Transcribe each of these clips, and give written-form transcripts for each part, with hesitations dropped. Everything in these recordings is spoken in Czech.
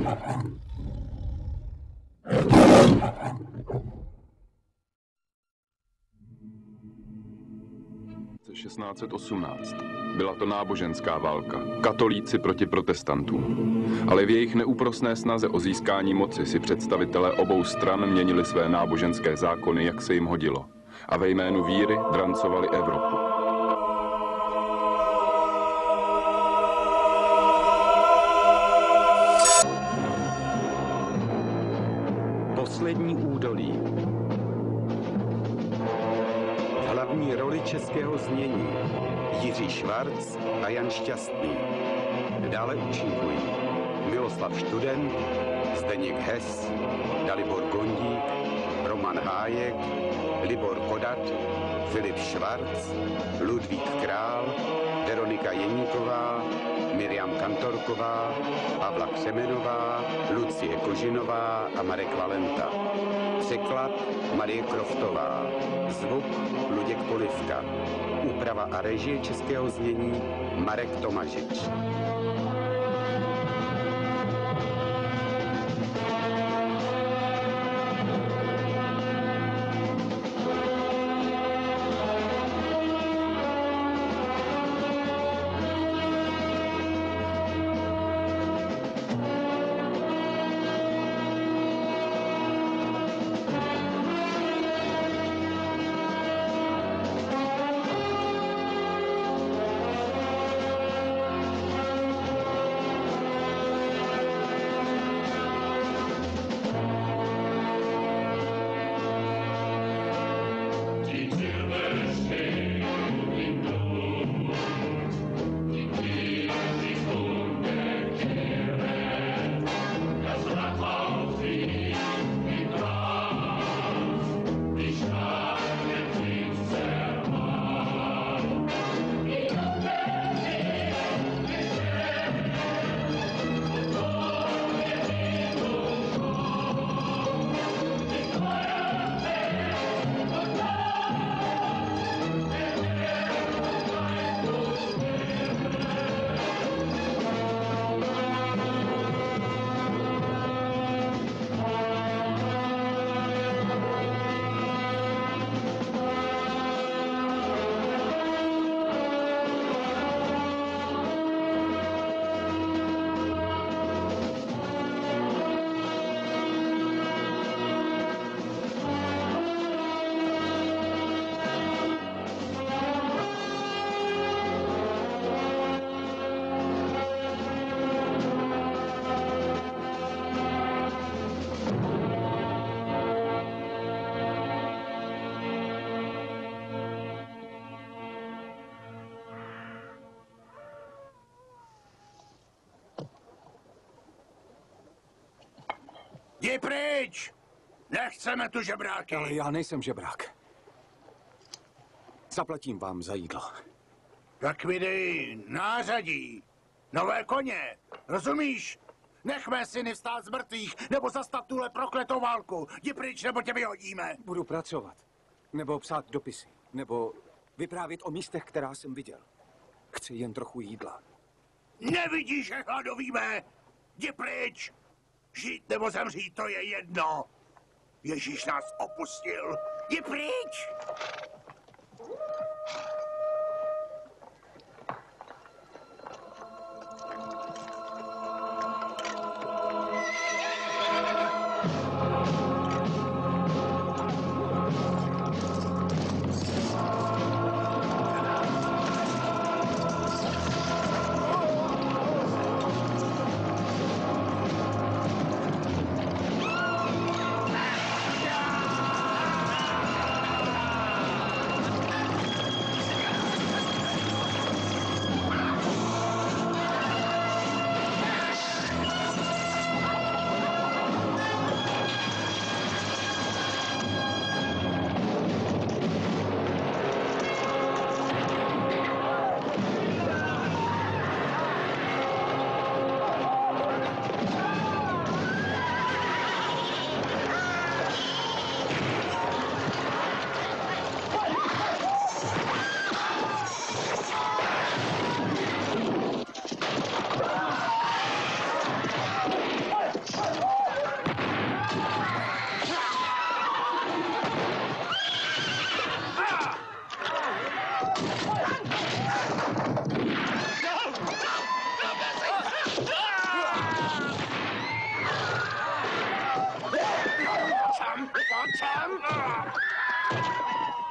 V 1618. Byla to náboženská válka. Katolíci proti protestantům. Ale v jejich neúprosné snaze o získání moci si představitelé obou stran měnili své náboženské zákony, jak se jim hodilo. A ve jménu víry drancovali Evropu. Poslední údolí. V hlavní roli českého znění Jiří Švarc a Jan Šťastný. Dále účinkují Miloslav Študent, Zdeněk Hess, Dalibor Gondík, Roman Hájek, Libor Kodat, Filip Švarc, Ludvík Král, Veronika Jeníková, Miriam Kantorková, Pavla Křemenová, Lucie Kožinová a Marek Valenta. Překlad Marie Kroftová. Zvuk Luděk Polivka. Úprava a režie českého znění Marek Tomažič. Jdi pryč! Nechceme tu žebráky! Ale já nejsem žebrák. Zaplatím vám za jídlo. Tak mi dej nářadí. Nové koně. Rozumíš? Nechme syny vstát z mrtvých, nebo zastat tuhle prokletou válku. Jdi pryč, nebo tě vyhodíme. Budu pracovat. Nebo psát dopisy. Nebo vyprávět o místech, která jsem viděl. Chci jen trochu jídla. Nevidíš, že hladovíme? Jdi pryč! Žít nebo zemřít, to je jedno. Ježíš nás opustil. Jdi pryč!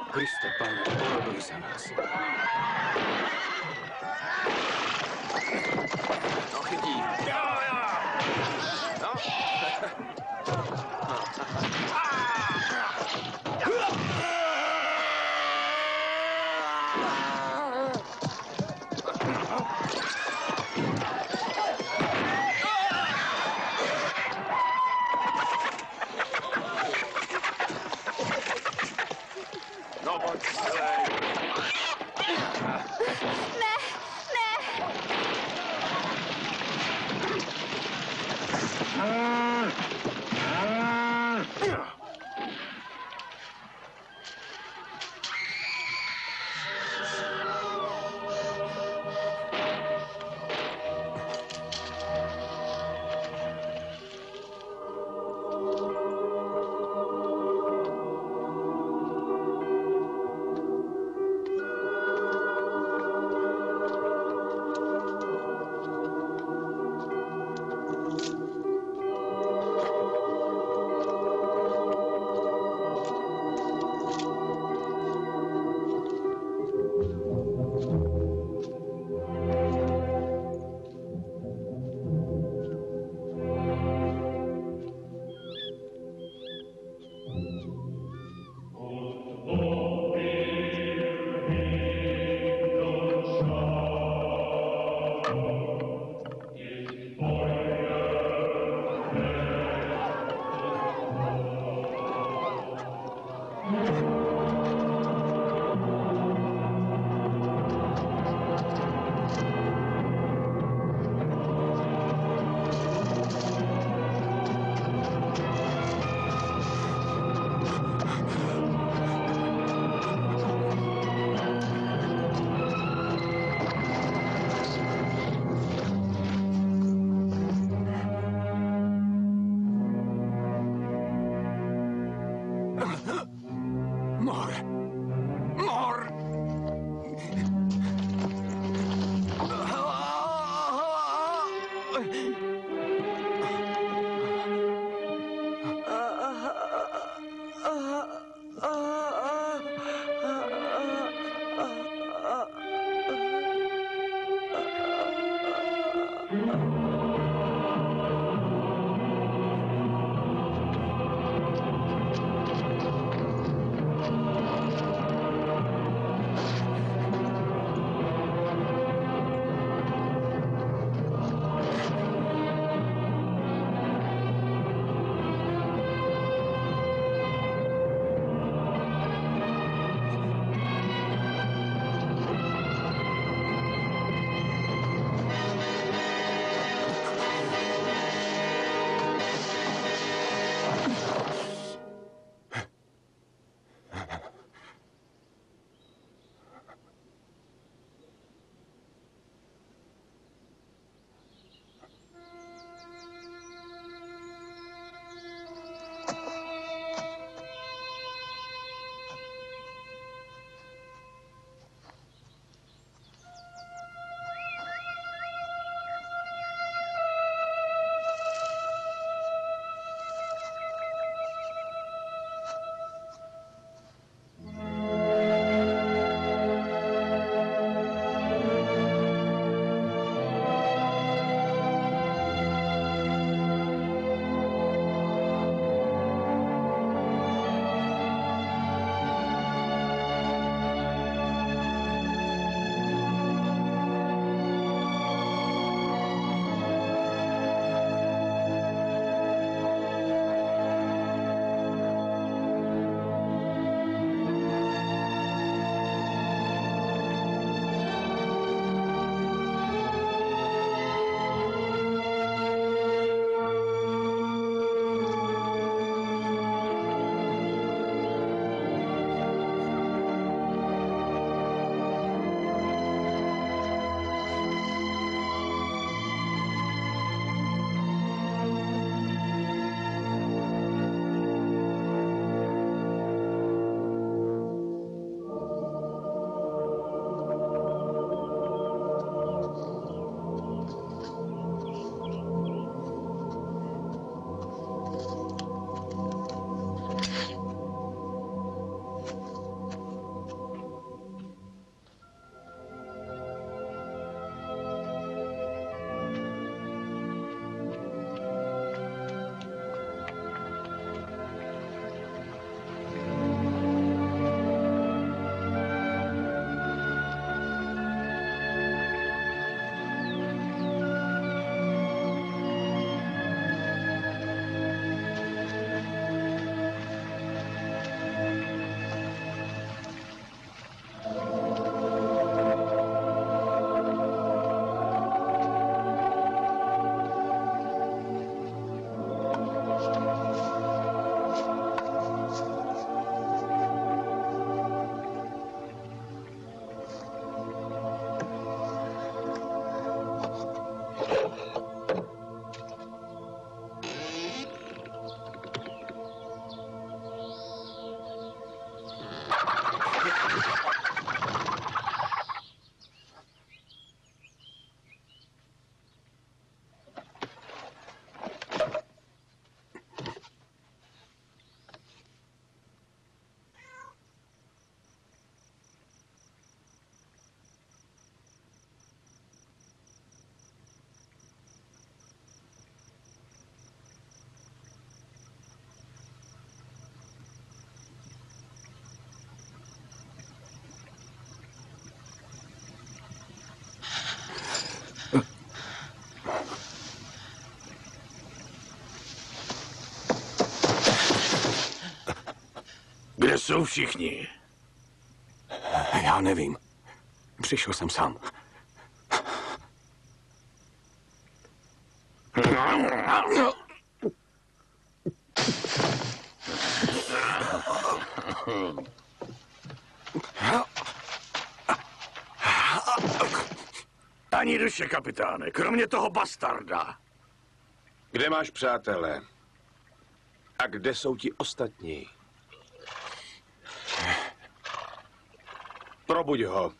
Kriste, Pane, pomluv za nás. No, chytí. No. No, pojď, jsou všichni? Já nevím. Přišel jsem sám. Ani duše, kapitáne, kromě toho bastarda. Kde máš přátele? A kde jsou ti ostatní? Probuď ho.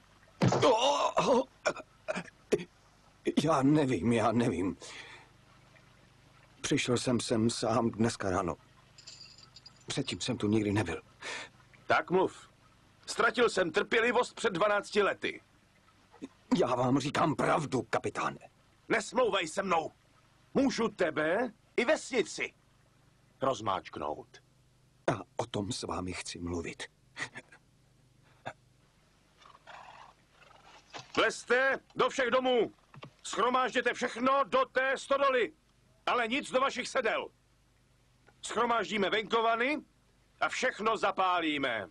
Já nevím. Přišel jsem sem sám dneska ráno. Předtím jsem tu nikdy nebyl. Tak mluv. Ztratil jsem trpělivost před 12 lety. Já vám říkám pravdu, kapitáne. Nesmlouvaj se mnou. Můžu tebe i vesnici rozmáčknout. A o tom s vámi chci mluvit. Vlezte do všech domů. Schromážděte všechno do té stodoly. Ale nic do vašich sedel. Schromáždíme venkovany a všechno zapálíme.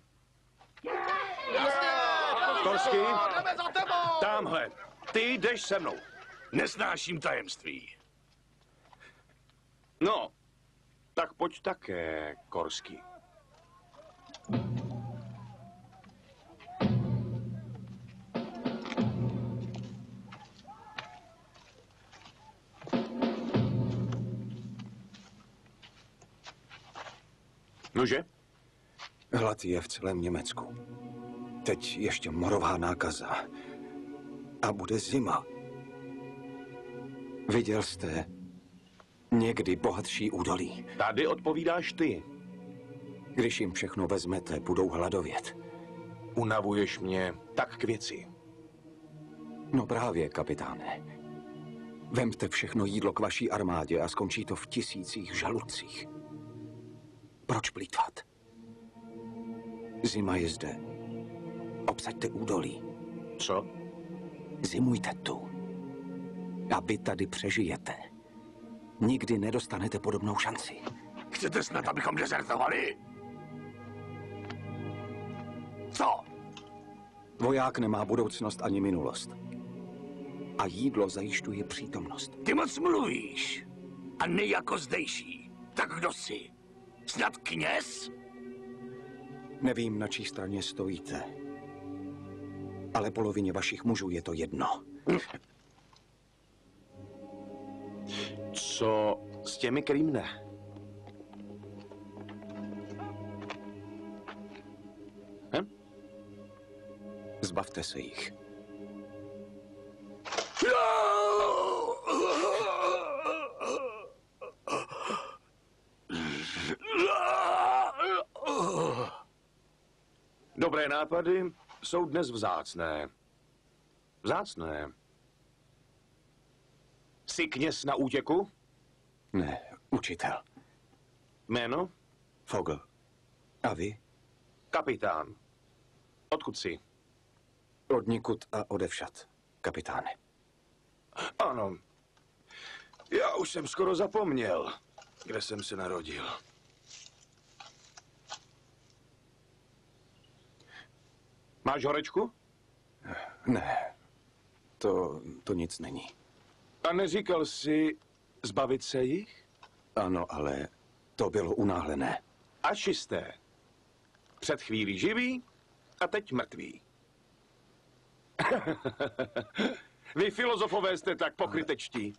Korsky, támhle. Ty jdeš se mnou. Nesnáším tajemství. No, tak pojď také, Korsky. Nože? Hlad je v celém Německu. Teď ještě morová nákaza. A bude zima. Viděl jste někdy bohatší údolí? Tady odpovídáš ty. Když jim všechno vezmete, budou hladovět. Unavuješ mě tak k věci. No právě, kapitáne. Vemte všechno jídlo k vaší armádě a skončí to v tisících žaludcích. Proč plýtvat? Zima je zde. Obsaďte údolí. Co? Zimujte tu. A vy tady přežijete. Nikdy nedostanete podobnou šanci. Chcete snad, abychom dezertovali? Co? Voják nemá budoucnost ani minulost. A jídlo zajišťuje přítomnost. Ty moc mluvíš. A ne jako zdejší. Tak kdo jsi? Snad kněz? Nevím, na čí straně stojíte. Ale polovině vašich mužů je to jedno. Co s těmi, kterým ne? Zbavte se jich. Dobré nápady jsou dnes vzácné. Vzácné. Jsi kněz na útěku? Ne, učitel. Jméno? Fogl. A vy? Kapitán. Odkud jsi? Odnikud a odevšad, kapitáne. Ano. Já už jsem skoro zapomněl, kde jsem se narodil. Máš horečku? Ne, to nic není. A neříkal jsi zbavit se jich? Ano, ale to bylo unáhlené. A čisté. Před chvílí živý a teď mrtvý. Vy filozofové jste tak pokrytečtí.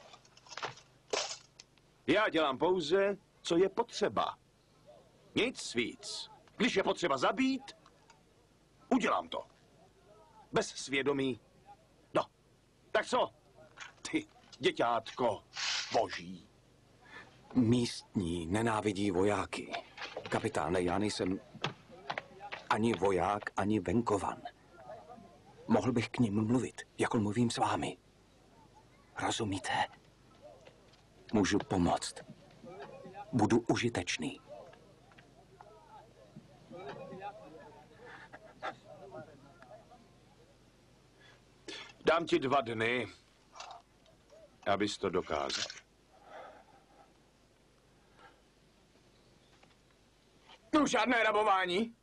Já dělám pouze, co je potřeba. Nic víc. Když je potřeba zabít, udělám to. Bez svědomí. No, tak co? Ty, děťátko, boží. Místní nenávidí vojáky. Kapitáne, já nejsem ani voják, ani venkovan. Mohl bych k nim mluvit, jako mluvím s vámi. Rozumíte? Můžu pomoct. Budu užitečný. Dám ti 2 dny, abys to dokázal. No, žádné rabování.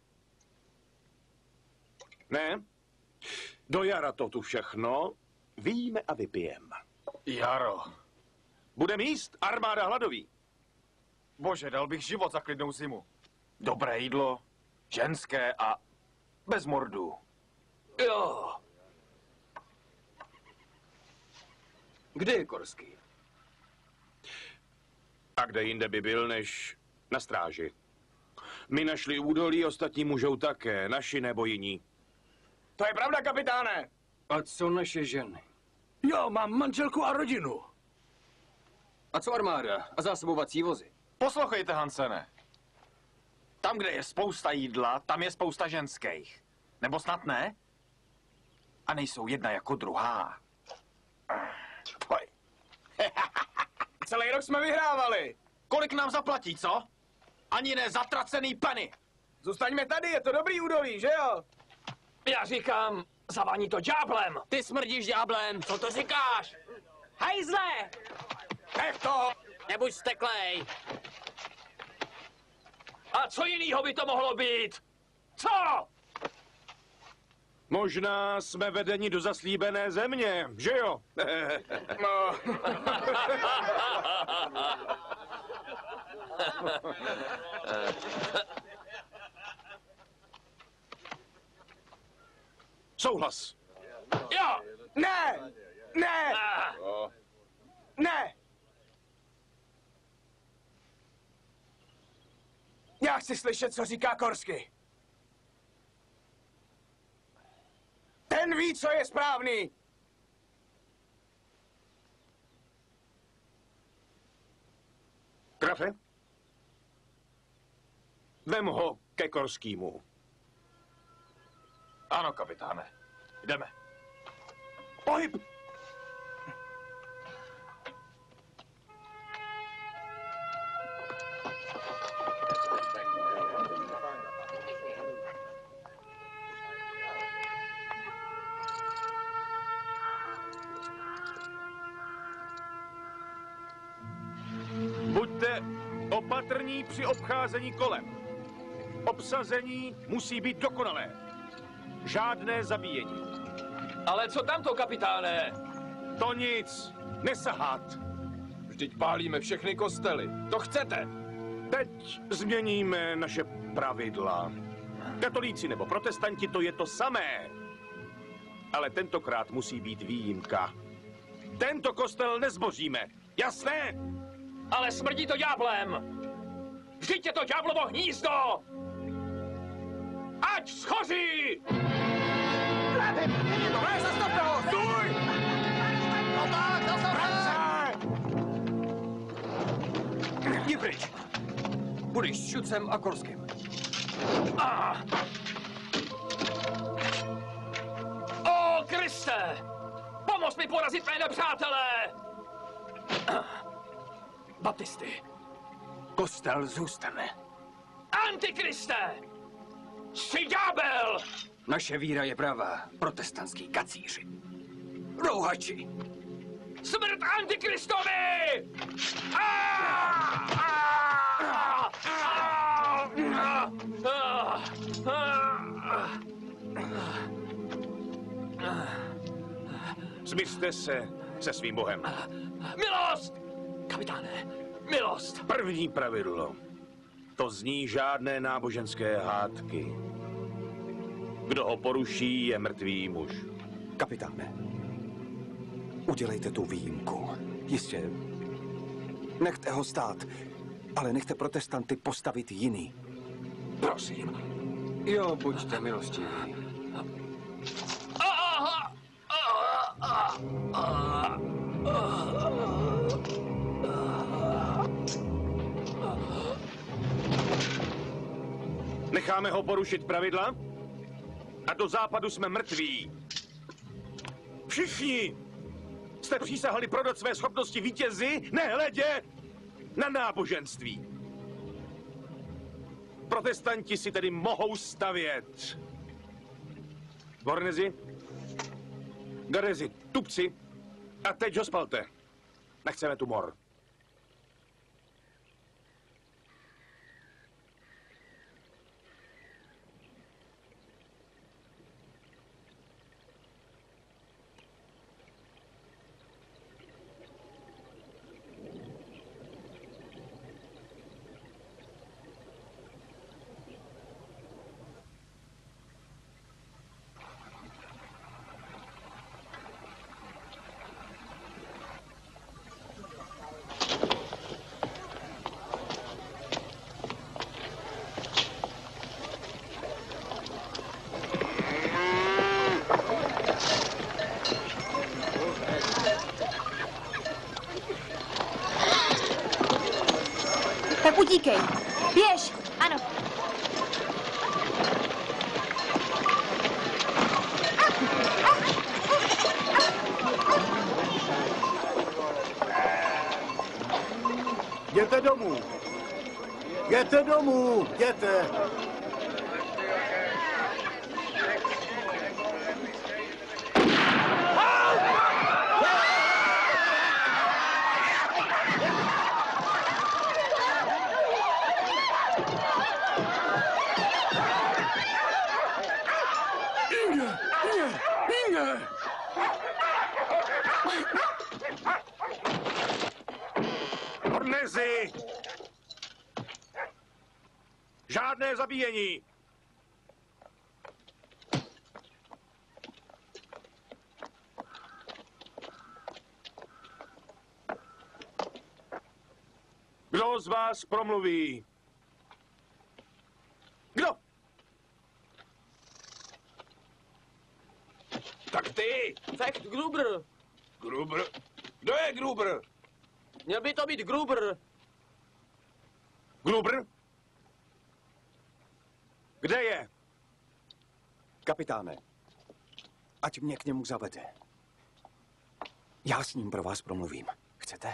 Ne? Do jara to tu všechno vyjíme a vypijem. Jaro. Bude míst armáda hladoví. Bože, dal bych život za klidnou zimu. Dobré jídlo, ženské a bez mordů. Jo. Kde je Korský? A kde jinde by byl, než na stráži? My našli údolí, ostatní můžou také, naši nebo jiní. To je pravda, kapitáne. A co naše ženy? Jo, mám manželku a rodinu. A co armáda? A zásobovací vozy? Poslouchejte, Hansene. Tam, kde je spousta jídla, tam je spousta ženských. Nebo snad ne? A nejsou jedna jako druhá. Poj. Celý rok jsme vyhrávali. Kolik nám zaplatí, co? Ani ne zatracený penny. Zůstaňme tady, je to dobrý údolí, že jo? Já říkám, zavání to ďáblem. Ty smrdíš ďáblem, co to říkáš? Hajzle! Nech to! Nebuď steklej! A co jinýho by to mohlo být? Co? Možná jsme vedeni do zaslíbené země, že jo? No. Souhlas. Jo! Ne! Ne! Ne! Já chci slyšet, co říká Korsky. Ten ví, co je správný. Grafe? Vem ho ke Korskýmu. Ano, kapitáne. Jdeme. Pohyb! Buďte opatrní při obcházení kolem. Obsazení musí být dokonalé. Žádné zabíjení. Ale co tamto, kapitáne? To nic. Nesahat. Vždyť pálíme všechny kostely. To chcete? Teď změníme naše pravidla. Katolíci nebo protestanti, to je to samé. Ale tentokrát musí být výjimka. Tento kostel nezboříme. Jasné? Ale smrdí to ďáblem. Vždyť je to ďáblovo hnízdo! Ať schoří! Ne, zastavte ho! Stůj! No tak, zastavte! Jdi pryč. Budeš s Šucem a Korským. Ah. O, Kriste! Pomoz mi porazit mé nepřátelé! Baptisty. Kostel zůstane. Antikriste! Jsi ďábel! Naše víra je pravá, protestantský kacíři. Rouhači! Smrt Antikristovi! Smiřte se svým bohem. Milost! Kapitáne, milost! První pravidlo. To zní žádné náboženské hádky. Kdo ho poruší, je mrtvý muž. Kapitáne, udělejte tu výjimku. Jistě, nechte ho stát, ale nechte protestanty postavit jiný. Prosím. Jo, buďte milostiví. Necháme ho porušit pravidla a do západu jsme mrtví. Všichni jste přísahali prodat své schopnosti vítězi, nehledě na náboženství. Protestanti si tedy mohou stavět. Vornezi, Garezi, tupci a teď ho spalte. Nechceme tu mor. Utíkej. Běž. Ano. Jděte domů. Jděte domů. Jděte. Hornézi! Žádné zabíjení! Kdo z vás promluví? Kdo? Tak ty! Fakt Gruber. Gruber? Kdo je Gruber? Měl by to být Gruber. Gruber? Kde je? Kapitáne, ať mě k němu zavede. Já s ním pro vás promluvím. Chcete?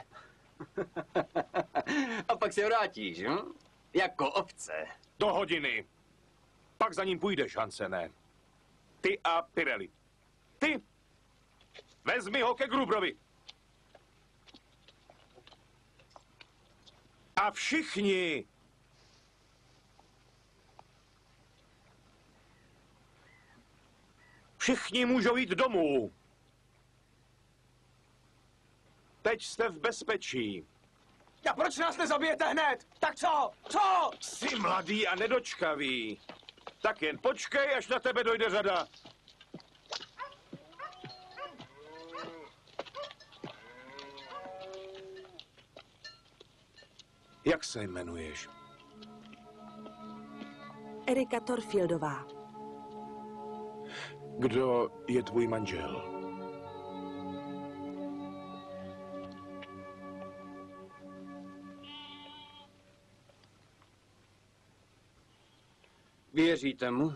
A pak se vrátíš, hm? Jako ovce. Do hodiny. Pak za ním půjdeš, Hansene. Ty a Pirelli. Ty! Vezmi ho ke Gruberovi. A všichni! Všichni můžou jít domů. Teď jste v bezpečí. A proč nás nezabijete hned? Tak co? Co? Jsi mladý a nedočkavý. Tak jen počkej, až na tebe dojde řada. Jak se jmenuješ? Erika Thorfieldová. Kdo je tvůj manžel? Věříte mu?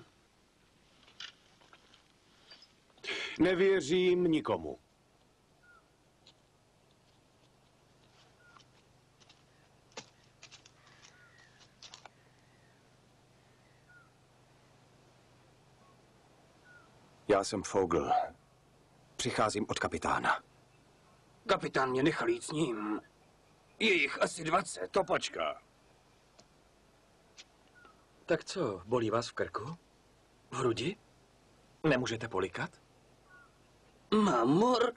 Nevěřím nikomu. Já jsem Fogel. Přicházím od kapitána. Kapitán mě nechal jít s ním. Je jich asi 20. To počká. Tak co, bolí vás v krku? V hrudi? Nemůžete polikat? Mám mor.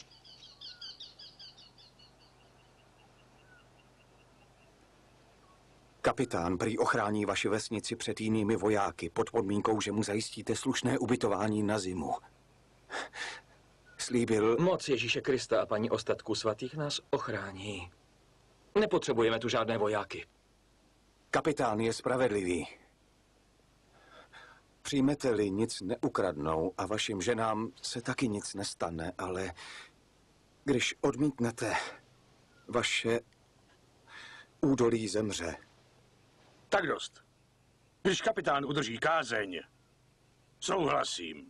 Kapitán prý ochrání vaši vesnici před jinými vojáky pod podmínkou, že mu zajistíte slušné ubytování na zimu. Slíbil... Moc Ježíše Krista a paní ostatků svatých nás ochrání. Nepotřebujeme tu žádné vojáky. Kapitán je spravedlivý. Přijmete-li, nic neukradnou a vašim ženám se taky nic nestane, ale když odmítnete, vaše údolí zemře. Tak dost. Když kapitán udrží kázeň, souhlasím.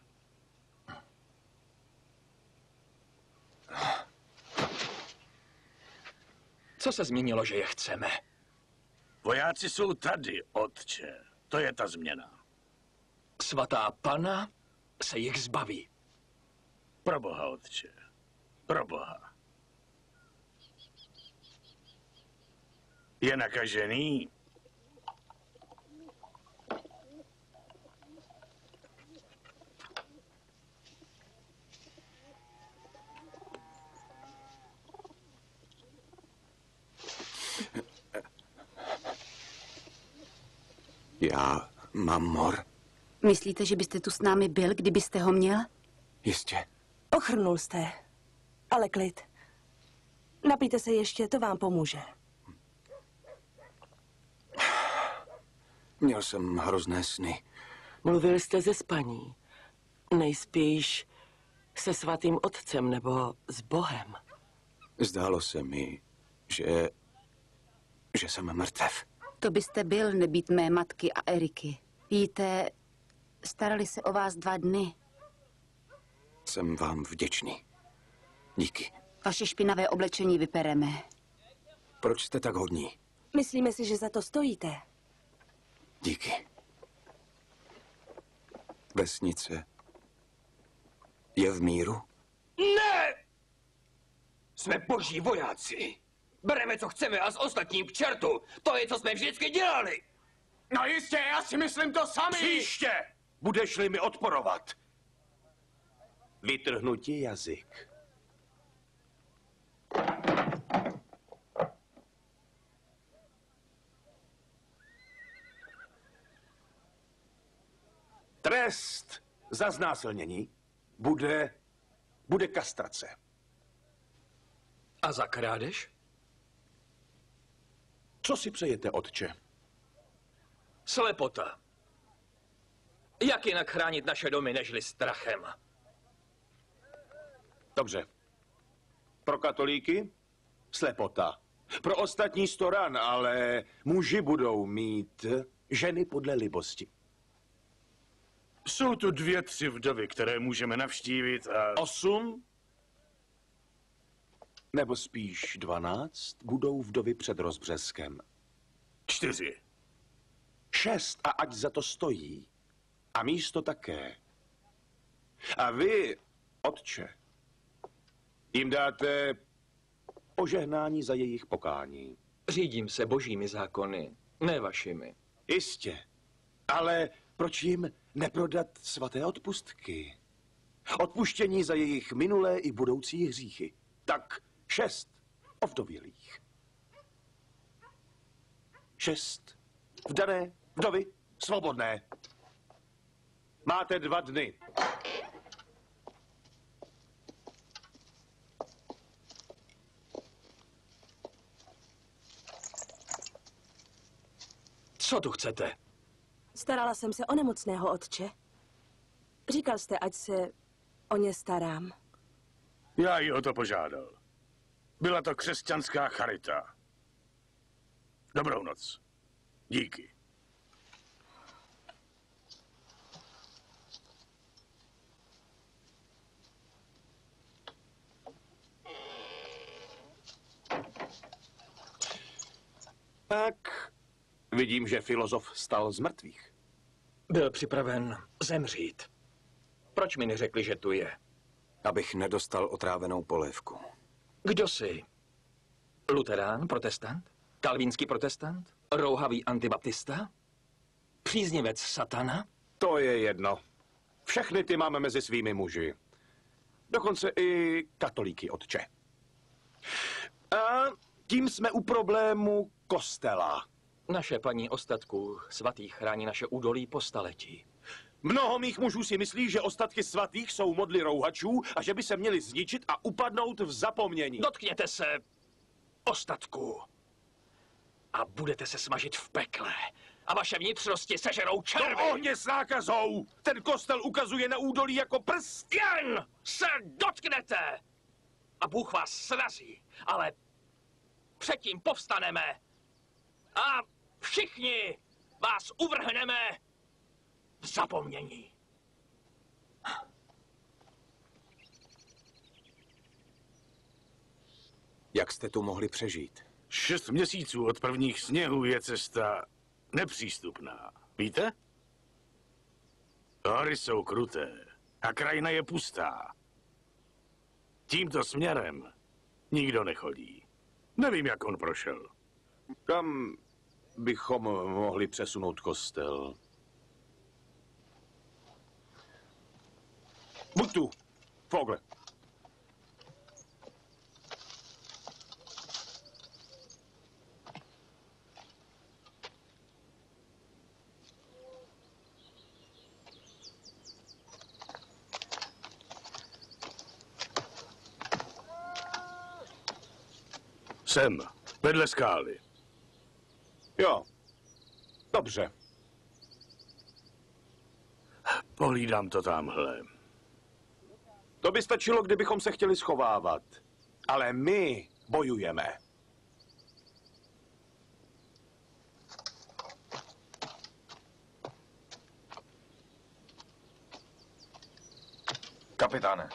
Co se změnilo, že je chceme? Vojáci jsou tady, otče. To je ta změna. Svatá Panna se jich zbaví. Proboha, otče. Proboha. Je nakažený. Já mám mor. Myslíte, že byste tu s námi byl, kdybyste ho měl? Jistě. Ochrnul jste. Ale klid. Napijte se ještě, to vám pomůže. Měl jsem hrozné sny. Mluvil jste ze spaní. Nejspíš se svatým otcem nebo s Bohem. Zdálo se mi, že jsem mrtev. To byste byl nebýt mé matky a Eriky. Víte, starali se o vás 2 dny. Jsem vám vděčný. Díky. Vaše špinavé oblečení vypereme. Proč jste tak hodní? Myslíme si, že za to stojíte. Díky. Vesnice je v míru? Ne! Jsme boží vojáci. Bereme, co chceme a s ostatním k čertu. To je, co jsme vždycky dělali. No jistě, já si myslím to samý. Příště, budeš-li mi odporovat. Vytrhnu ti jazyk. Trest za znásilnění bude kastrace. A za krádež? Co si přejete, otče? Slepota. Jak jinak chránit naše domy, nežli strachem? Dobře. Pro katolíky slepota. Pro ostatní 100 ran, ale muži budou mít ženy podle libosti. Jsou tu 2, 3 vdovy, které můžeme navštívit a... 8? Nebo spíš 12 budou vdovy před rozbřeskem. 4. 6 a ať za to stojí. A místo také. A vy, otče, jim dáte požehnání za jejich pokání. Řídím se božími zákony, ne vašimi. Jistě, ale proč jim neprodat svaté odpustky? Odpuštění za jejich minulé i budoucí hříchy. Tak 6 ovdovělých. 6 vdané vdovy svobodné. Máte 2 dny. Co tu chcete? Starala jsem se o nemocného, otče. Říkal jste, ať se o ně starám. Já ji o to požádal. Byla to křesťanská charita. Dobrou noc. Díky. Tak, vidím, že filozof vstal z mrtvých. Byl připraven zemřít. Proč mi neřekli, že tu je? Abych nedostal otrávenou polévku. Kdo jsi? Luterán, protestant? Kalvínský protestant? Rouhavý antibaptista? Příznivec satana? To je jedno. Všechny ty máme mezi svými muži. Dokonce i katolíky, otče. A tím jsme u problému kostela. Naše paní ostatků svatých chrání naše údolí po staletí. Mnoho mých mužů si myslí, že ostatky svatých jsou modly rouhačů a že by se měli zničit a upadnout v zapomnění. Dotkněte se ostatků a budete se smažit v pekle. A vaše vnitřnosti sežerou červy. Do ohně s nákazou! Ten kostel ukazuje na údolí jako prst. Jen se dotknete a Bůh vás srazí, ale předtím povstaneme a všichni vás uvrhneme v zapomnění. Jak jste tu mohli přežít? 6 měsíců od prvních sněhů je cesta nepřístupná. Víte? Hory jsou kruté a krajina je pustá. Tímto směrem nikdo nechodí. Nevím, jak on prošel. Kam bychom mohli přesunout kostel? Buď tu, Fogle. Sem, vedle skály. Jo, dobře. Pohlídám to tamhle. To by stačilo, kdybychom se chtěli schovávat. Ale my bojujeme. Kapitáne,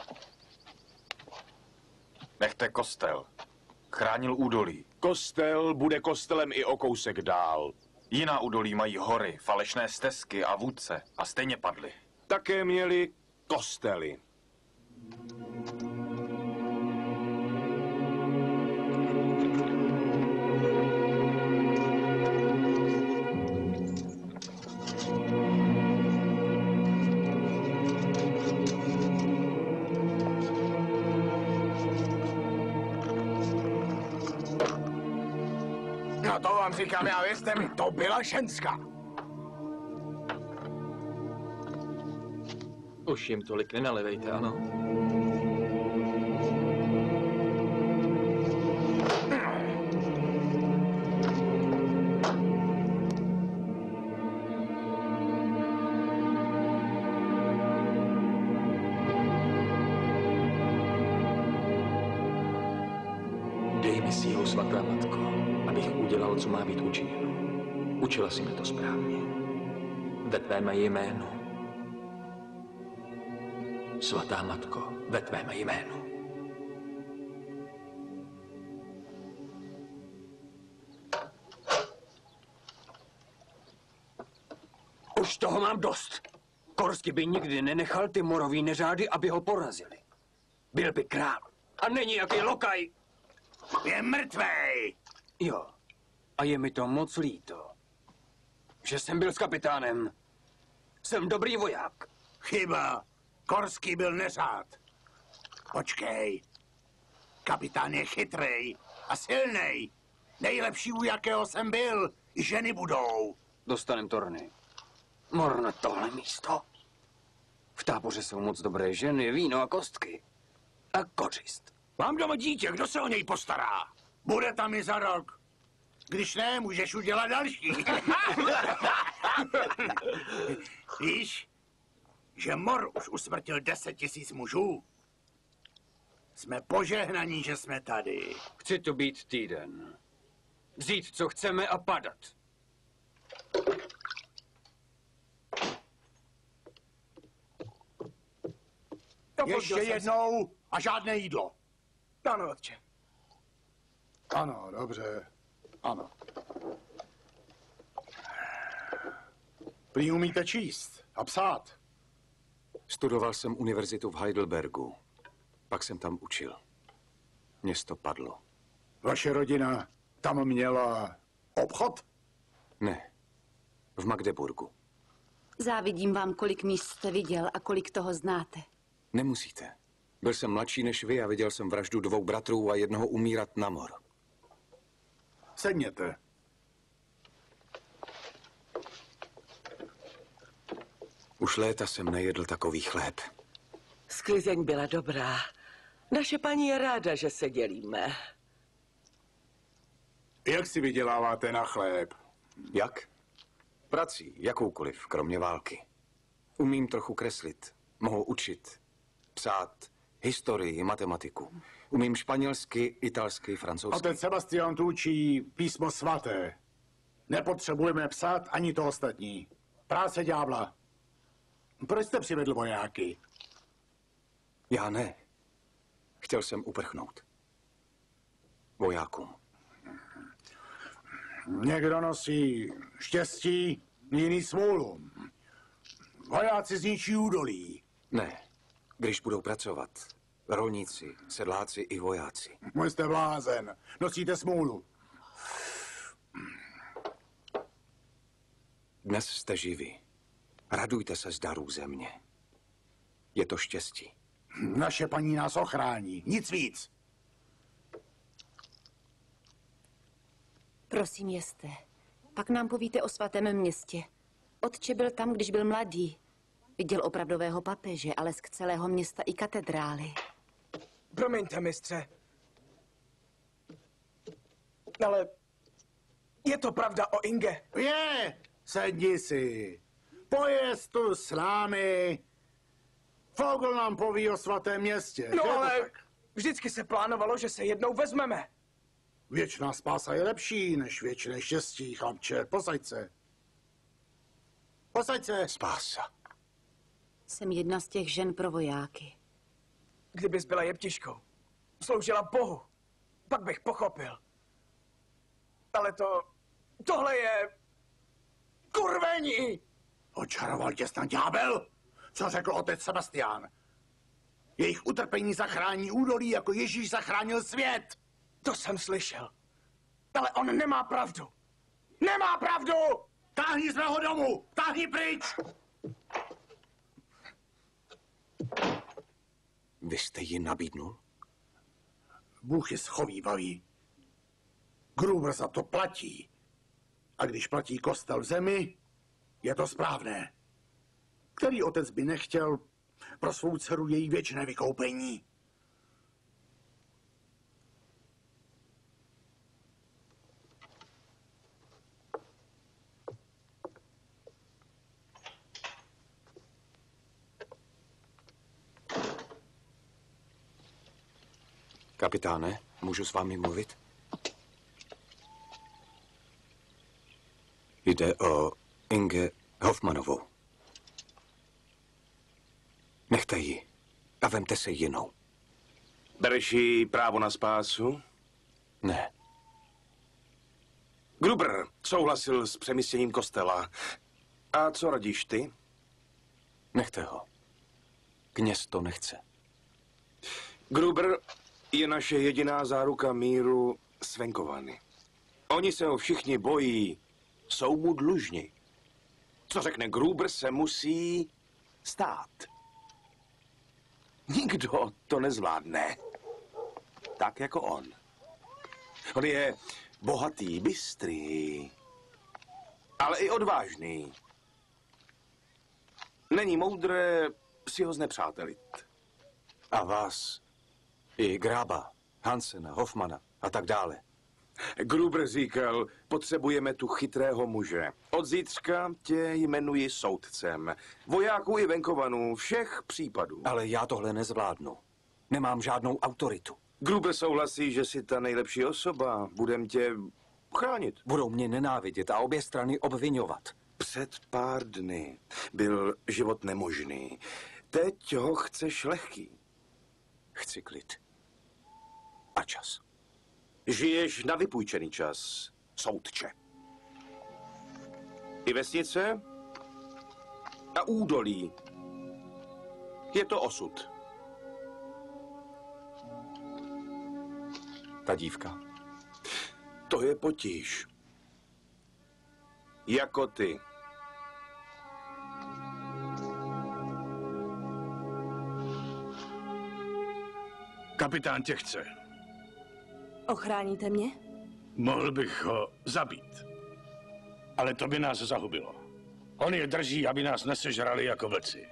nechte kostel. Chránil údolí. Kostel bude kostelem i o kousek dál. Jiná údolí mají hory, falešné stezky a vůdce a stejně padly. Také měli kostely. No to vám říkám já, věřte mi, to byla ženská. Už jim tolik nenalevejte, ano? Dej mi sílu, svatá matko, abych udělal, co má být učiněno. Učila si mě to správně. Ve tvém jménu. Svatá matko, ve tvém jménu. Už toho mám dost. Korsky by nikdy nenechal ty morový neřády, aby ho porazili. Byl by král. A není jaký lokaj. Je mrtvej. Jo. A je mi to moc líto, že jsem byl s kapitánem. Jsem dobrý voják. Chyba. Korský byl neřád. Počkej. Kapitán je chytrej a silnej. Nejlepší, u jakého jsem byl. I ženy budou. Dostanem torny. Mor na tohle místo. V táboře jsou moc dobré ženy, víno a kostky. A kořist. Mám doma dítě, kdo se o něj postará? Bude tam i za rok. Když ne, můžeš udělat další. Víš, že Mor už usmrtil 10 000 mužů? Jsme požehnaní, že jsme tady. Chci tu být týden. Vzít, co chceme a padat. Ještě jednou a žádné jídlo. Ano, otče. Ano, dobře. Ano. Prý umíte číst a psát. Studoval jsem univerzitu v Heidelbergu. Pak jsem tam učil. Město padlo. Vaše rodina tam měla obchod? Ne. V Magdeburgu. Závidím vám, kolik míst jste viděl a kolik toho znáte. Nemusíte. Byl jsem mladší než vy a viděl jsem vraždu 2 bratrů a jednoho umírat na mor. Sedněte. Už léta jsem nejedl takový chléb. Sklizeň byla dobrá. Naše paní je ráda, že se dělíme. Jak si vyděláváte na chléb? Jak? Prací, jakoukoliv, kromě války. Umím trochu kreslit, mohu učit, psát, historii, matematiku. Umím španělsky, italsky, francouzsky. Otec Sebastian tu učí písmo svaté. Nepotřebujeme psát ani to ostatní. Práce ďábla. Proč jste přivedl vojáky? Já ne. Chtěl jsem uprchnout. Vojákům. Někdo nosí štěstí, jiný smůlu. Vojáci zničí údolí. Ne. Když budou pracovat. Rolníci, sedláci i vojáci. Můj jste blázen. Nosíte smůlu. Dnes jste živi. Radujte se z darů země. Je to štěstí. Naše paní nás ochrání. Nic víc. Prosím, jeste. Pak nám povíte o svatém městě. Otče byl tam, když byl mladý. Viděl opravdového papeže, ale z celého města i katedrály. Promiňte, mistře. Ale je to pravda o Inge? Je, sedni si. Pojez tu s námi. Fogl nám poví o svatém městě. No ale vždycky se plánovalo, že se jednou vezmeme. Věčná spása je lepší než věčné štěstí, chlapče. Posaď se. Posaď se. Spása. Jsem jedna z těch žen pro vojáky. kdybys byla jeptiškou, sloužila Bohu, pak bych pochopil. Ale tohle je kurvení! Očaroval tě snad ďábel? Co řekl otec Sebastián? Jejich utrpení zachrání údolí, jako Ježíš zachránil svět. To jsem slyšel. Ale on nemá pravdu. Nemá pravdu! Táhni z mého domu! Táhni pryč! Vy jste ji nabídnul? Bůh je schovývavý. Gruber za to platí. A když platí kostel v zemi, je to správné. Který otec by nechtěl pro svou dceru její věčné vykoupení? Kapitáne, můžu s vámi mluvit? Jde o Inge Hoffmanovou. Nechte ji a vemte se jinou. Bereš jí právo na spásu? Ne. Gruber souhlasil s přemístěním kostela. A co radíš ty? Nechte ho. Kněz to nechce. Gruber je naše jediná záruka míru s Venkovany. Oni se ho všichni bojí, jsou mu dlužni. Co řekne Gruber, se musí stát. Nikdo to nezvládne. Tak jako on. On je bohatý, bystrý, ale i odvážný. Není moudré si ho znepřátelit. A vás, i Grába, Hansena, Hoffmana a tak dále. Gruber říkal, potřebujeme tu chytrého muže. Od zítřka tě jmenuji soudcem. Vojáků i Venkovanů, všech případů. Ale já tohle nezvládnu. Nemám žádnou autoritu. Gruber souhlasí, že jsi ta nejlepší osoba. Budem tě chránit. Budou mě nenávidět a obě strany obvinovat. Před pár dny byl život nemožný. Teď ho chceš lehký. Chci klid. A čas. Žiješ na vypůjčený čas, soudče. I vesnice a údolí. Je to osud. Ta dívka. To je potíž. Jako ty. Kapitán tě chce. Ochráníte mě? Mohl bych ho zabít. Ale to by nás zahubilo. On je drží, aby nás nesežrali jako vlci.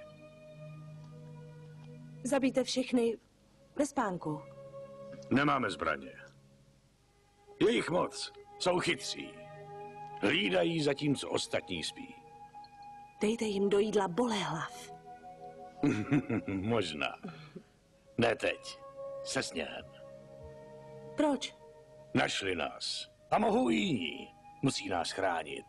Zabijte všechny ve spánku. Nemáme zbraně. Jejich moc jsou chytří. Hlídají zatímco ostatní spí. Dejte jim do jídla bolehlav. Možná. Ne teď. Se sněhem. Proč? Našli nás. A mohou i jiní. Musí nás chránit.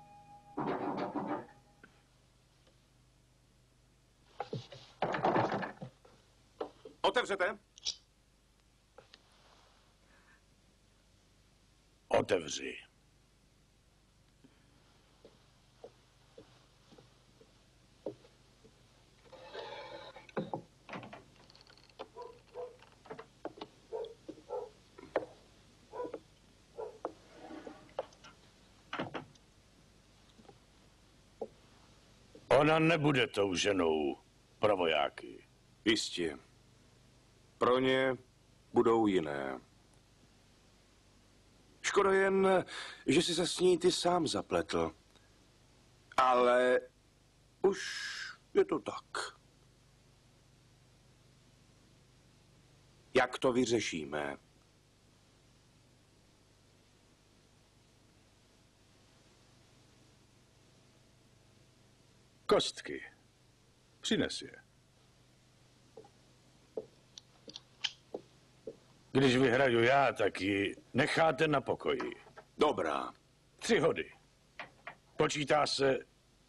Otevřete? Otevři. Ona nebude tou ženou pro vojáky. Jistě. Pro ně budou jiné. Škoda jen, že jsi se s ní ty sám zapletl. Ale už je to tak. Jak to vyřešíme? Kostky. Přines je. Když vyhraju já, tak ji necháte na pokoji. Dobrá. 3 hody. Počítá se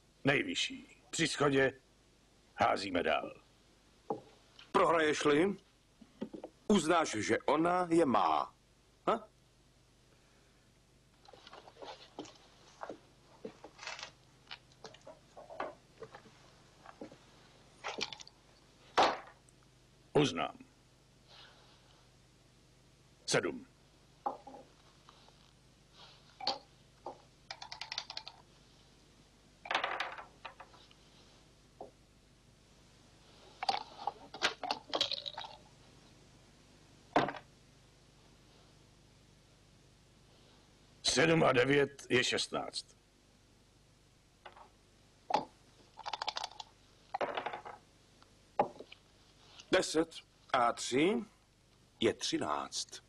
nejvyšší. Při schodě házíme dál. Prohraješ-li, Uznáš, že ona je má. Ha? Uznám. 7. Sedm a 9 je 16. 10 a 3 je 13.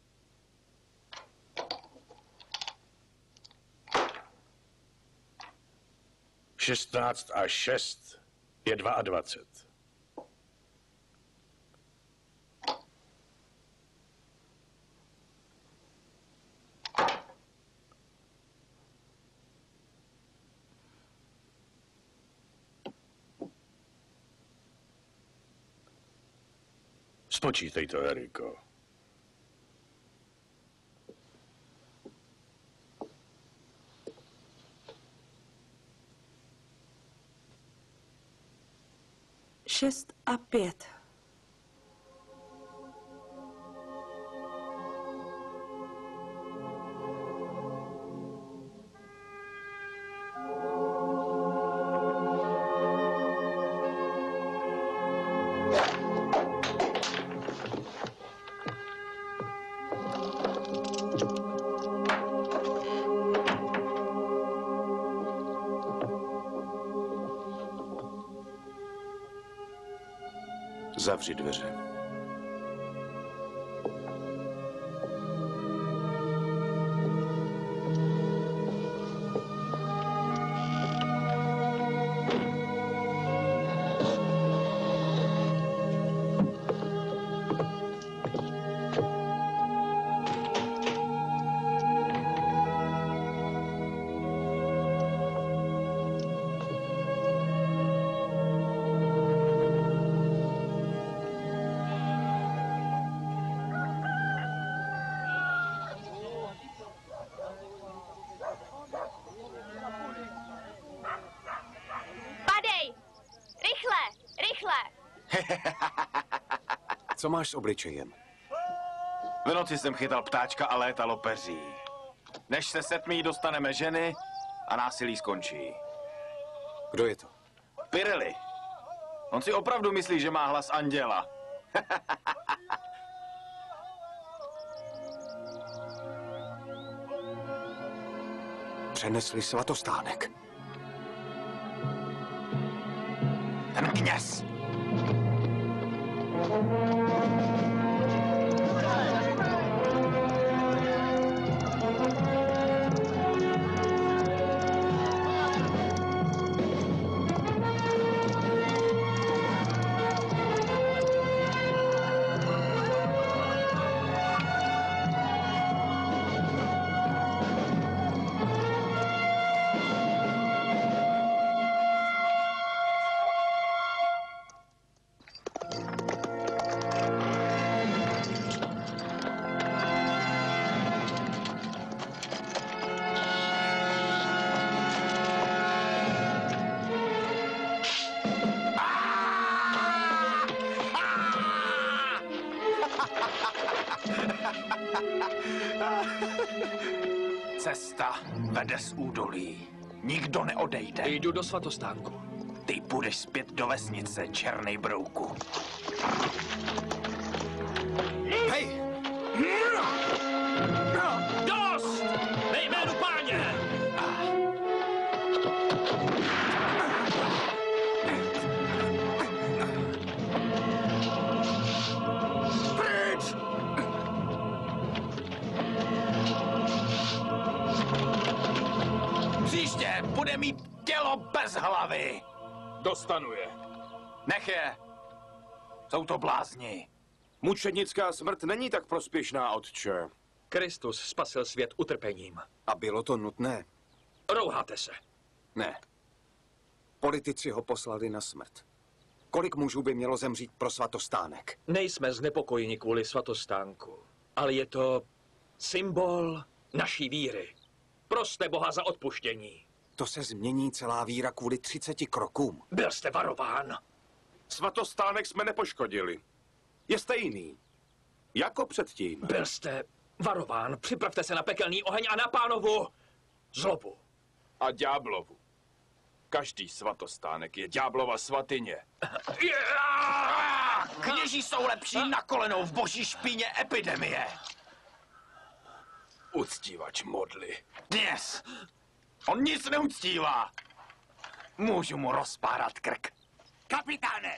16 a 6 je 22. Spočítej to, Eriko. Šest a 5. Zavři dveře. Co máš s obličejem? V noci jsem chytal ptáčka a létalo peří. Než se setmí, dostaneme ženy a násilí skončí. Kdo je to? Pirelli. On si opravdu myslí, že má hlas anděla. Přenesli svatostánek. Ten kněz. Cesta vede z údolí. Nikdo neodejde. Jdu do svatostánku. Ty půjdeš zpět do vesnice, černej brouku. Hej! Dost! Ve jménu páně! Pryč! Příště bude mít tělo bez hlavy. Dostanu je. Nech je. Jsou to blázni. Mučednická smrt není tak prospěšná, otče. Kristus spasil svět utrpením. A bylo to nutné? Rouháte se. Ne. Politici ho poslali na smrt. Kolik mužů by mělo zemřít pro svatostánek? Nejsme znepokojeni kvůli svatostánku, ale je to symbol naší víry. Proste Boha za odpuštění. To se změní celá víra kvůli 30 krokům. Byl jste varován. Svatostánek jsme nepoškodili. Je stejný. Jako předtím. Byl jste varován. Připravte se na pekelný oheň a na Pánovu zlobu. A ďáblovu. Každý svatostánek je ďáblova svatyně. Kněží jsou lepší na kolenou v boží špíně epidemie. Uctívač modly. Dnes. On nic neuctívá. Můžu mu rozpárat krk. Kapitáne!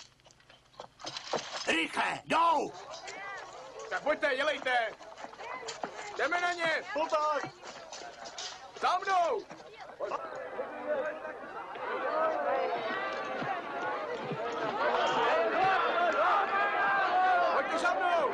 Rychle, jdou! Tak pojďte, dělejte! Jdeme na ně! Spolták! Za mnou! Pojďte za mnou!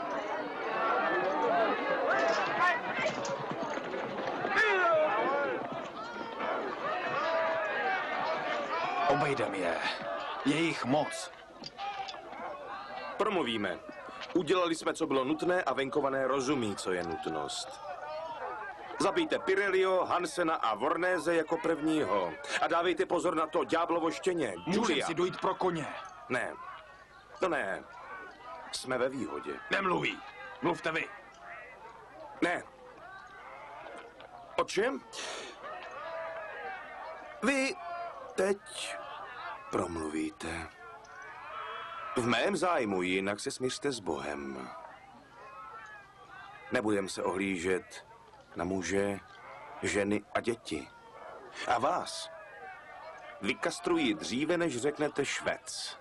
Obejdem je. Jejich moc. Promluvíme. Udělali jsme, co bylo nutné a venkované rozumí, co je nutnost. Zabijte Pirelio, Hansena a Vornéze jako prvního. A dávejte pozor na to ďáblovo štěně, Můžem Julia. si dojít pro koně. Ne. To ne. Jsme ve výhodě. Nemluví. Mluvte vy. Ne. O čem? Vy teď promluvíte. V mém zájmu, jinak se smířte s Bohem. Nebudem se ohlížet na muže, ženy a děti. A vás vykastruji dříve, než řeknete švec.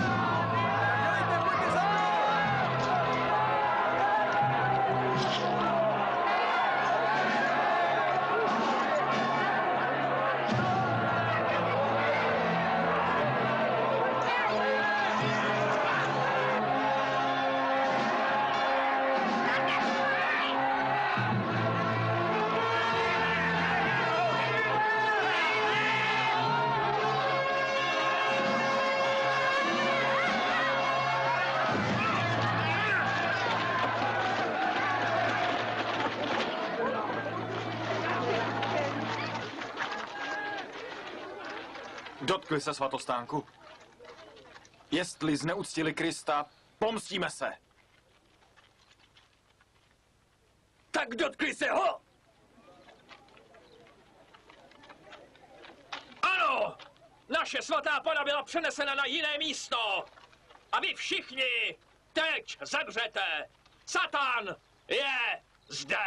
Dotkli se svatostánku. Jestli zneuctili Krista, pomstíme se. Tak dotkli se ho! Ano! Naše svatá pana byla přenesena na jiné místo! A vy všichni teď zemřete! Satan je zde!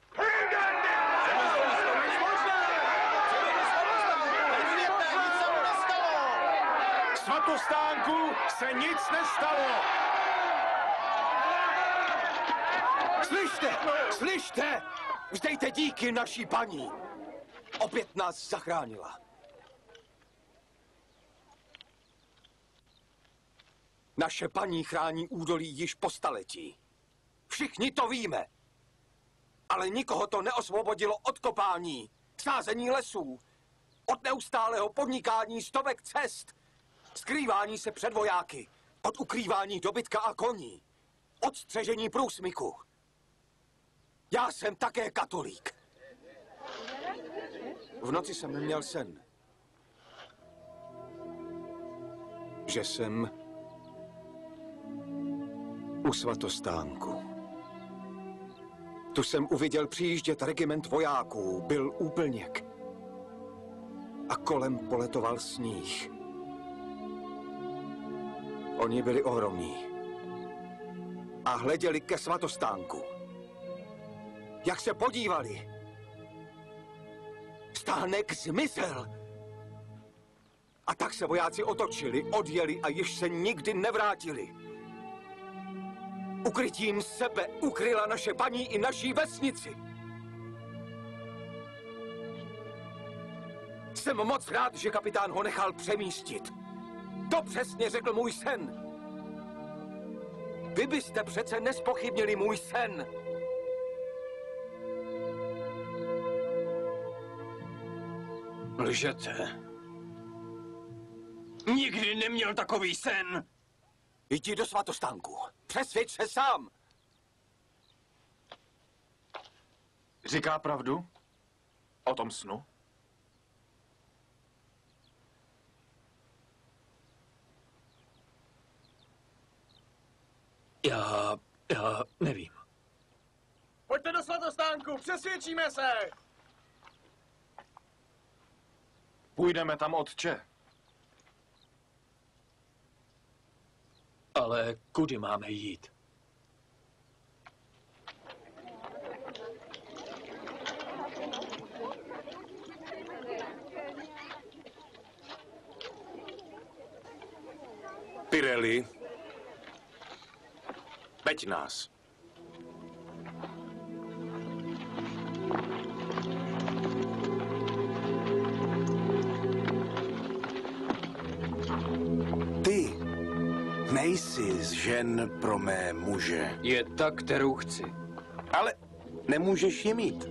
Svatostánku se nic nestalo! Slyšte! Slyšte! Vzdejte díky naší paní! Opět nás zachránila. Naše paní chrání údolí již po staletí. Všichni to víme. Ale nikoho to neosvobodilo od kopání, sázení lesů, od neustálého podnikání stovek cest, skrývání se před vojáky, od ukrývání dobytka a koní, od střežení průsmyku. Já jsem také katolík. V noci jsem měl sen, že jsem u svatostánku. Tu jsem uviděl přijíždět regiment vojáků, byl úplněk. A kolem poletoval sníh. Oni byli ohromní. A hleděli ke svatostánku. Jak se podívali. Stánek zmizel. A tak se vojáci otočili, odjeli a již se nikdy nevrátili. Ukrytím sebe ukryla naše paní i naší vesnici. Jsem moc rád, že kapitán ho nechal přemístit. To přesně řekl můj sen. Vy byste přece nespochybnili můj sen. Lžete. Nikdy neměl takový sen. Jdi do svatostánku. Přesvědč se sám. Říká pravdu? O tom snu? Já nevím. Pojďte do svatostánku, přesvědčíme se! Půjdeme tam, otče. Ale kudy máme jít? Pirelli, veď nás. Ty nejsi z žen pro mé muže. Je ta, kterou chci. Ale nemůžeš je mít.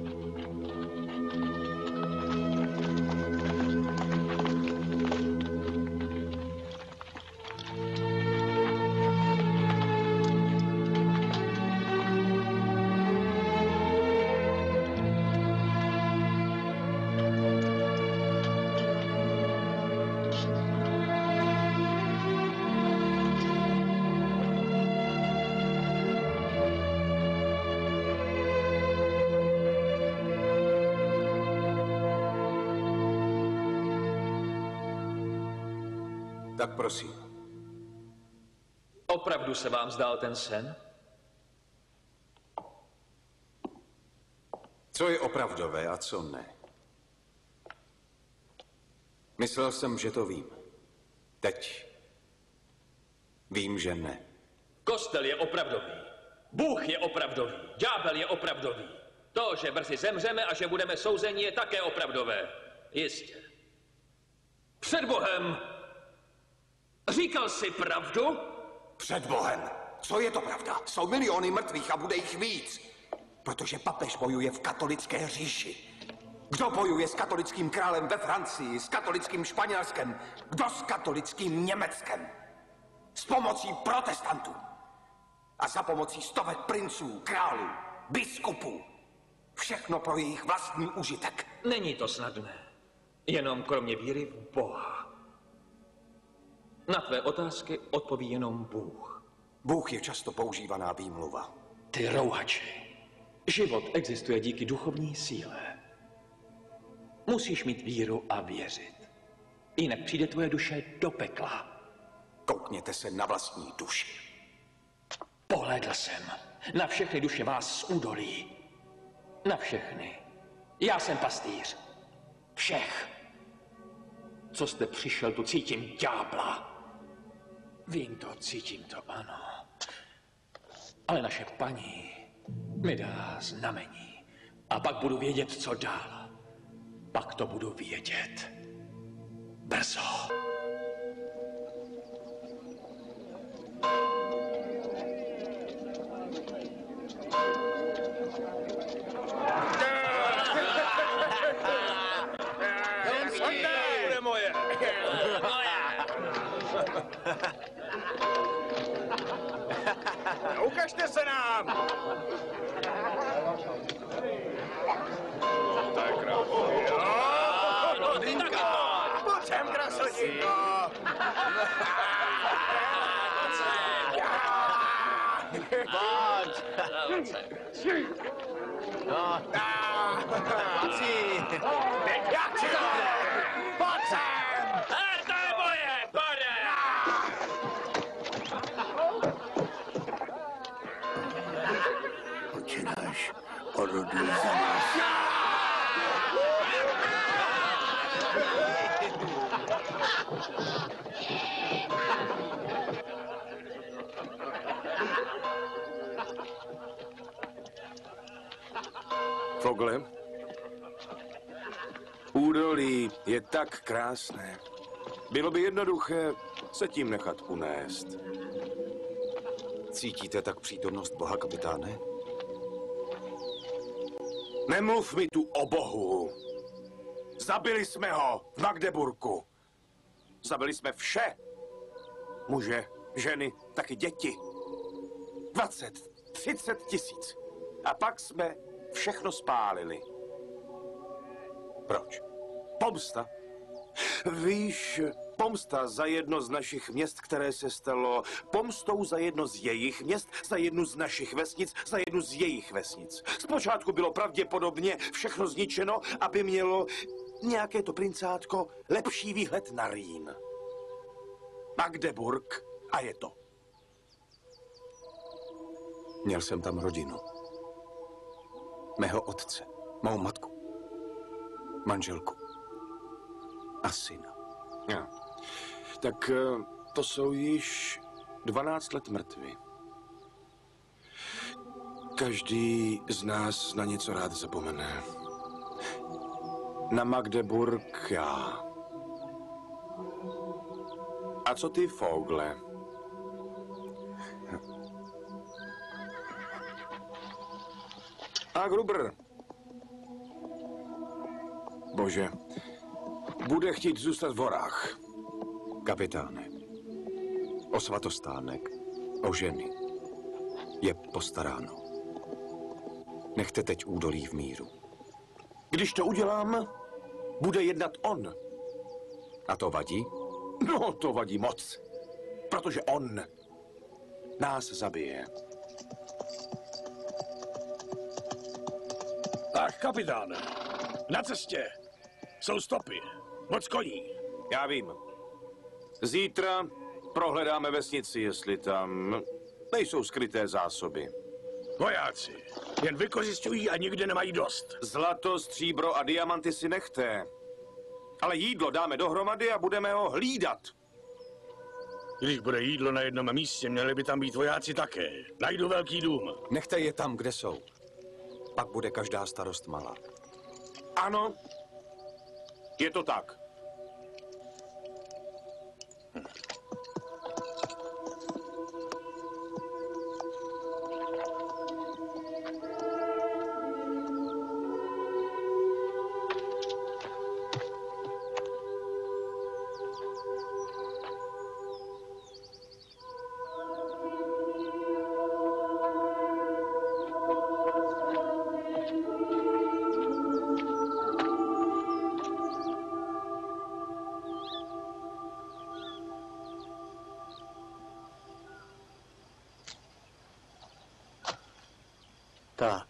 Tak prosím. Opravdu se vám zdál ten sen? Co je opravdové a co ne? Myslel jsem, že to vím. Teď vím, že ne. Kostel je opravdový. Bůh je opravdový. Ďábel je opravdový. To, že brzy zemřeme a že budeme souzeni, je také opravdové. Jistě. Před Bohem říkal jsi pravdu? Před Bohem. Co je to pravda? Jsou miliony mrtvých a bude jich víc. Protože papež bojuje v katolické říši. Kdo bojuje s katolickým králem ve Francii, s katolickým Španělskem? Kdo s katolickým Německem? S pomocí protestantů. A za pomocí stovek princů, králů, biskupů. Všechno pro jejich vlastní užitek. Není to snadné. Jenom kromě víry v Boha. Na tvé otázky odpoví jenom Bůh. Bůh je často používaná výmluva. Ty rouhači. Život existuje díky duchovní síle. Musíš mít víru a věřit. Jinak přijde tvoje duše do pekla. Koukněte se na vlastní duši. Pohlédl jsem na všechny duše vás z údolí. Na všechny. Já jsem pastýř. Všech. Co jste přišel, tu cítím ďábla. Vím to, cítím to, ano. Ale naše paní mi dá znamení. A pak budu vědět, co dál. Pak to budu vědět. Brzo. Bude moje. Ukažte se nám! To je krásný. Pojď sem, krásotínko! Pojď! No, patří! Jak si to? Pojď sem! To je moje! Pojde! Otče náš, oroduj za nás. Fogle, údolí je tak krásné. Bylo by jednoduché se tím nechat unést. Cítíte tak přítomnost Boha, kapitáne? Nemluv mi tu o Bohu. Zabili jsme ho v Magdeburku. Zabili jsme vše. Muže, ženy, taky děti. 20, 30 tisíc. A pak jsme všechno spálili. Proč? Pomsta. Víš, pomsta za jedno z našich měst, které se stalo pomstou za jedno z jejich měst, za jednu z našich vesnic, za jednu z jejich vesnic. Zpočátku bylo pravděpodobně všechno zničeno, aby mělo nějaké to princátko lepší výhled na Rýn. Magdeburg a je to. Měl jsem tam rodinu. Mého otce, mou matku, manželku a syna. Ja. Tak to jsou již 12 let mrtví. Každý z nás na něco rád zapomene. Na Magdeburg já. A co ty, Fogle? A Gruber. Bože, bude chtít zůstat v horách. Kapitáne, o svatostánek, o ženy je postaráno. Nechte teď údolí v míru. Když to udělám, bude jednat on. A to vadí? No, to vadí moc. Protože on nás zabije. Tak, kapitáne, na cestě jsou stopy, moc koní. Já vím. Zítra prohledáme vesnici, jestli tam nejsou skryté zásoby. Vojáci jen vykořisťují a nikdy nemají dost. Zlato, stříbro a diamanty si nechte. Ale jídlo dáme dohromady a budeme ho hlídat. Když bude jídlo na jednom místě, měli by tam být vojáci také. Najdu velký dům. Nechte je tam, kde jsou. Pak bude každá starost malá. Ano, je to tak. Tak.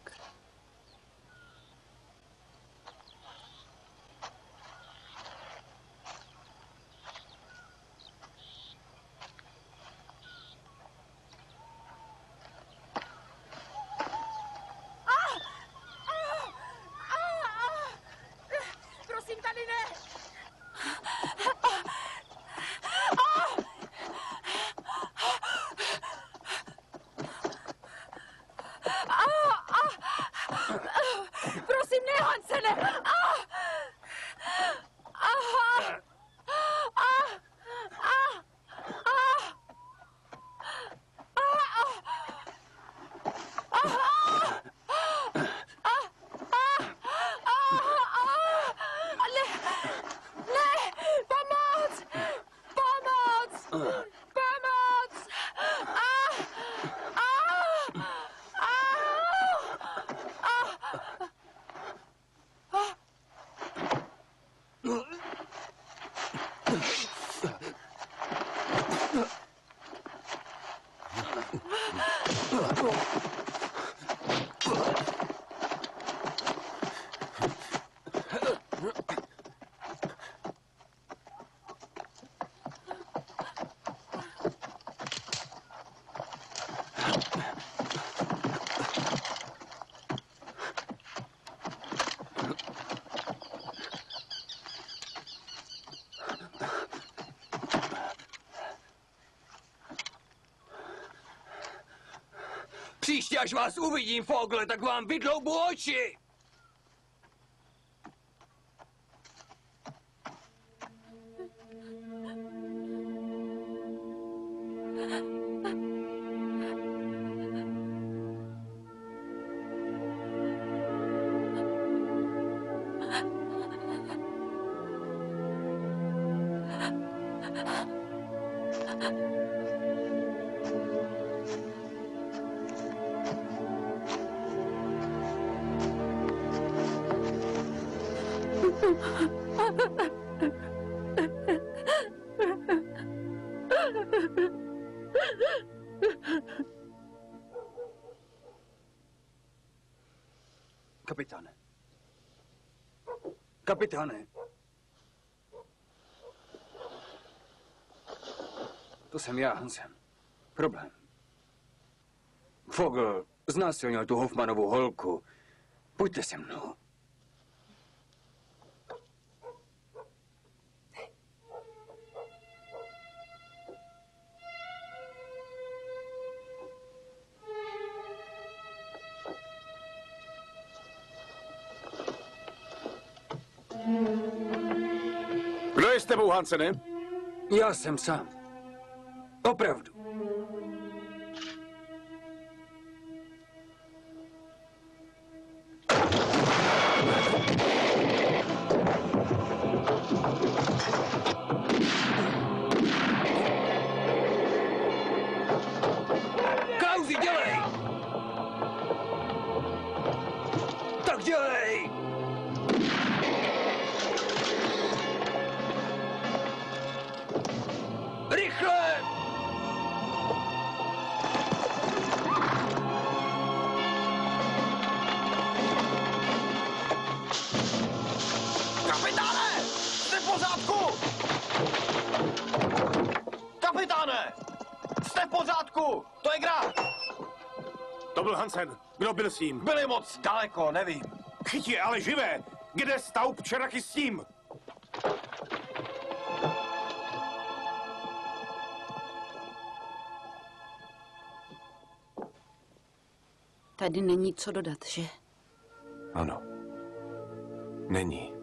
Prosím, tady ne! Prosím, ne, Hansene! Příště, až vás uvidím, Fogle, tak vám vydloubu oči! Kapitáne. Kapitáne. To jsem já, Hansen. Problém. Fogel znásilnil tu Hoffmanovou holku. Pojďte se mnou. Kdo je s tebou, Hansene? Já jsem sám. Opravdu. Klausi, dělej! Tak dělej! Rychle! Kapitáne! Jste v pořádku? Kapitáne! Jste v pořádku? To je Graf! To byl Hansen. Kdo byl s ním? Byli moc daleko, nevím. Chyť je ale živé. Kde Staub Čeraky s tím? Tady není co dodat, že? Ano. Není.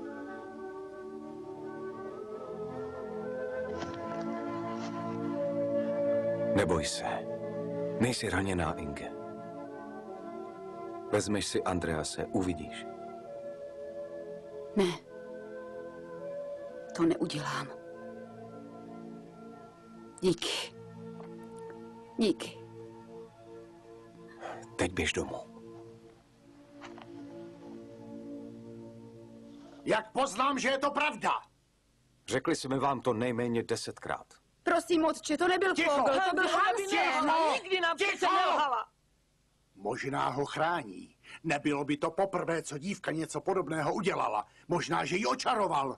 Neboj se. Nejsi raněná, Inge. Vezmeš si Andrease, uvidíš. Ne. To neudělám. Díky. Díky. Teď běž domů. Jak poznám, že je to pravda? Řekli jsme vám to nejméně 10krát. Prosím, otče, to nebyl Fogel, to byl Hansen. Nikdy nám přece nelhala. Možná ho chrání. Nebylo by to poprvé, co dívka něco podobného udělala. Možná, že ji očaroval.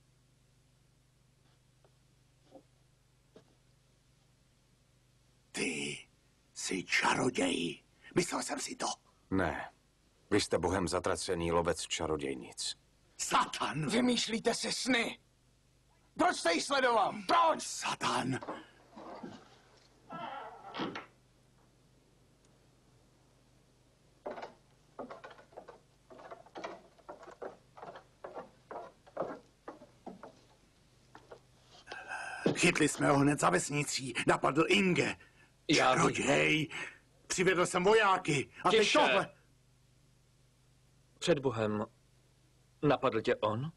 Ty jsi čaroděj. Myslel jsem si to. Ne. Vy jste bohem zatracený lovec čarodějnic. Satan! Vymýšlíte si sny. Proč jste ji sledoval? Proč? Satan! Chytli jsme ho hned za vesnicí. Napadl Inge. Čaroděj. Přivedl jsem vojáky. A teď Tiše. tohle. Před Bohem napadl tě on?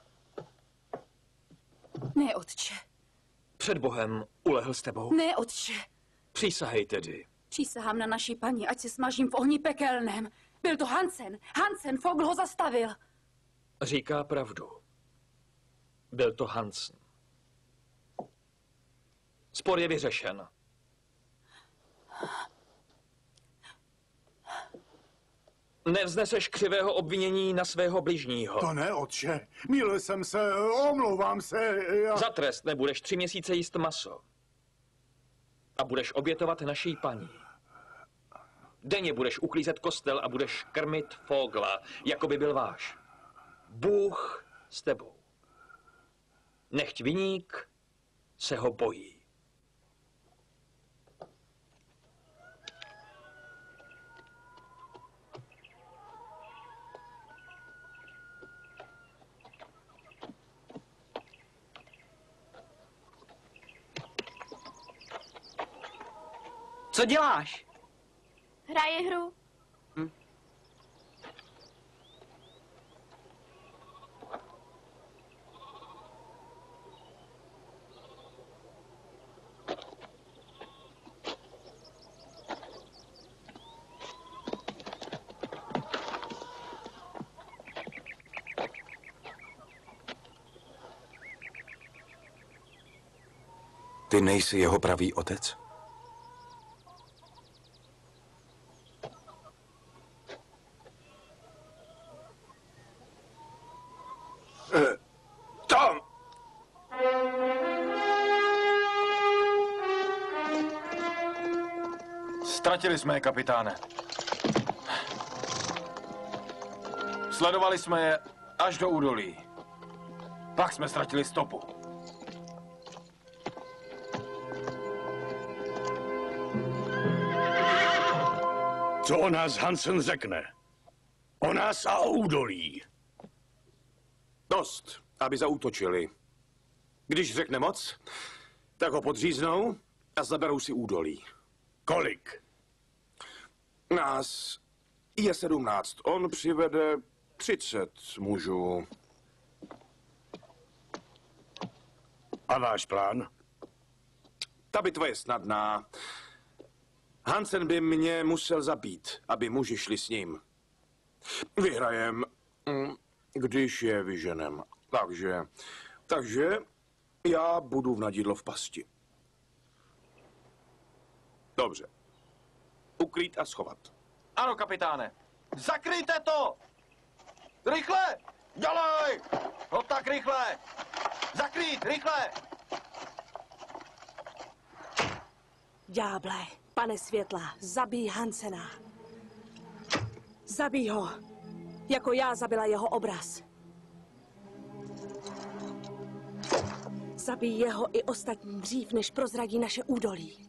Ne, otče. Před Bohem ulehl s tebou? Ne, otče. Přísahej tedy. Přísahám na naší paní, ať se smažím v ohni pekelném. Byl to Hansen. Hansen, Fogel ho zastavil. Říká pravdu. Byl to Hansen. Spor je vyřešen. Nevzneseš křivého obvinění na svého bližního. To ne, otče. Mýlil jsem se, omlouvám se. Za trest nebudeš 3 měsíce jíst maso. A budeš obětovat naší paní. Denně budeš uklízet kostel a budeš krmit Fogla, jako by byl váš. Bůh s tebou. Nechť viník se ho bojí. Co děláš? Hraje hru. Ty nejsi jeho pravý otec? Tam! Ztratili jsme je, kapitáne. Sledovali jsme je až do údolí. Pak jsme ztratili stopu. Co o nás Hansen řekne? O nás a o údolí. Dost, aby zaútočili. Když řekne moc, tak ho podříznou a zaberou si údolí. Kolik? Nás je 17. On přivede 30 mužů. A váš plán? Ta bitva je snadná. Hansen by mě musel zabít, aby muži šli s ním. Vyhrajem, když je vyženem. Takže já budu v Nadidlo v pasti. Dobře. Ukrýt a schovat. Ano, kapitáne. Zakryjte to! Rychle! Dělej! No tak rychle! Zakrýt, rychle! Ďáble, pane světla, zabij Hansena. Zabij ho, jako já zabila jeho obraz. Zabij jeho i ostatní dřív, než prozradí naše údolí.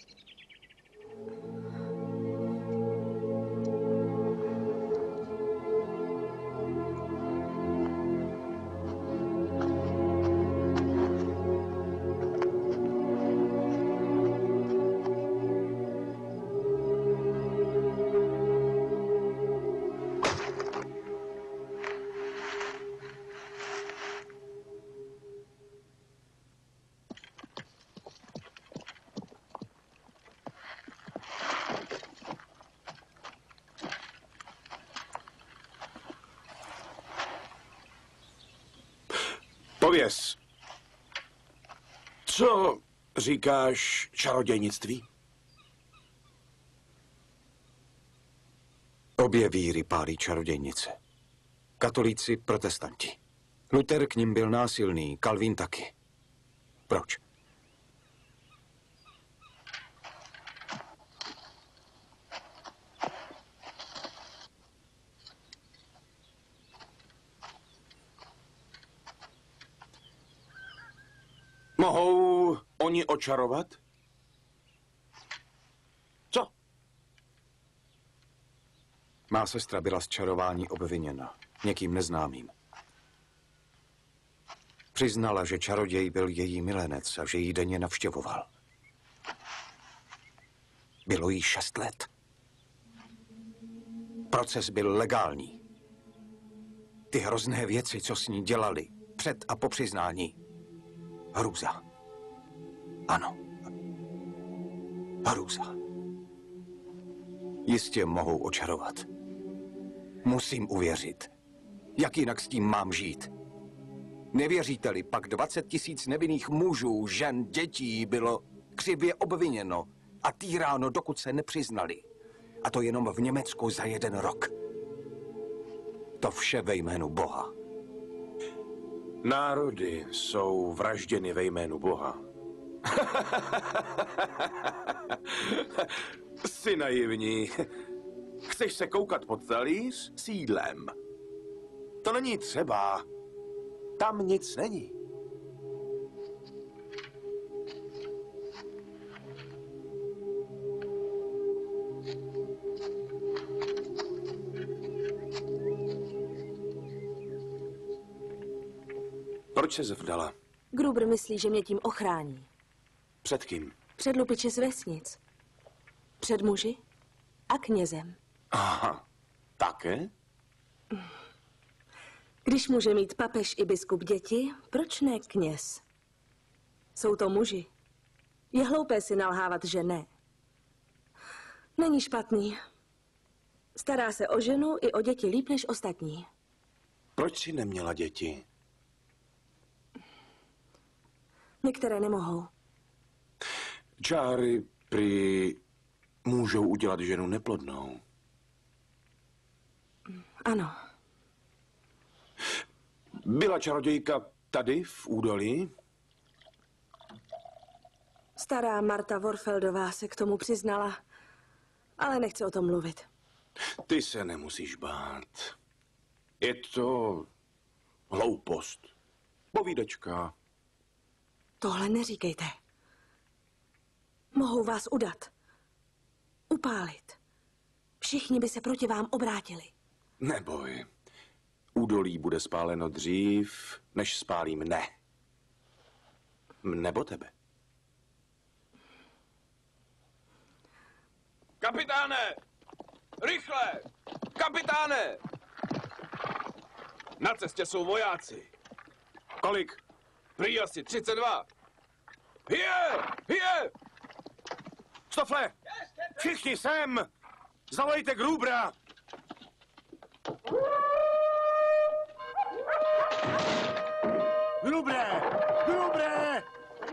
Pověz, co říkáš čarodějnictví? Obě víry pálí čarodějnice. Katolíci, protestanti. Luther k nim byl násilný, Kalvín taky. Proč? Mohou oni očarovat? Co? Má sestra byla z čarování obviněna někým neznámým. Přiznala, že čaroděj byl její milenec a že ji denně navštěvoval. Bylo jí 6 let. Proces byl legální. Ty hrozné věci, co s ní dělali, před a po přiznání. Hrůza. Ano. Hrůza. Jistě mohou očarovat. Musím uvěřit. Jak jinak s tím mám žít? Nevěříte-li, pak 20 000 nevinných mužů, žen, dětí bylo křivě obviněno a týráno, dokud se nepřiznali. A to jenom v Německu za 1 rok. To vše ve jménu Boha. Národy jsou vražděny ve jménu Boha. Jsi naivní. Chceš se koukat pod talíř s jídlem. To není třeba. Tam nic není. Proč se vdala? Gruber myslí, že mě tím ochrání. Před kým? Před lupiči z vesnic. Před muži a knězem. Aha, také? Když může mít papež i biskup děti, proč ne kněz? Jsou to muži. Je hloupé si nalhávat, že ne. Není špatný. Stará se o ženu i o děti líp než ostatní. Proč jsi neměla děti? Některé nemohou. Čáry prý můžou udělat ženu neplodnou. Ano. Byla čarodějka tady v údolí? Stará Marta Warfeldová se k tomu přiznala, ale nechce o tom mluvit. Ty se nemusíš bát. Je to hloupost. Povídečka. Tohle neříkejte. Mohou vás udat. Upálit. Všichni by se proti vám obrátili. Neboj. Údolí bude spáleno dřív, než spálí mne. Nebo tebe. Kapitáne! Rychle! Kapitáne! Na cestě jsou vojáci. Kolik? Prý asi 32. Hije! Stofle! Všichni sem! Zavolejte Grubera! Grubre!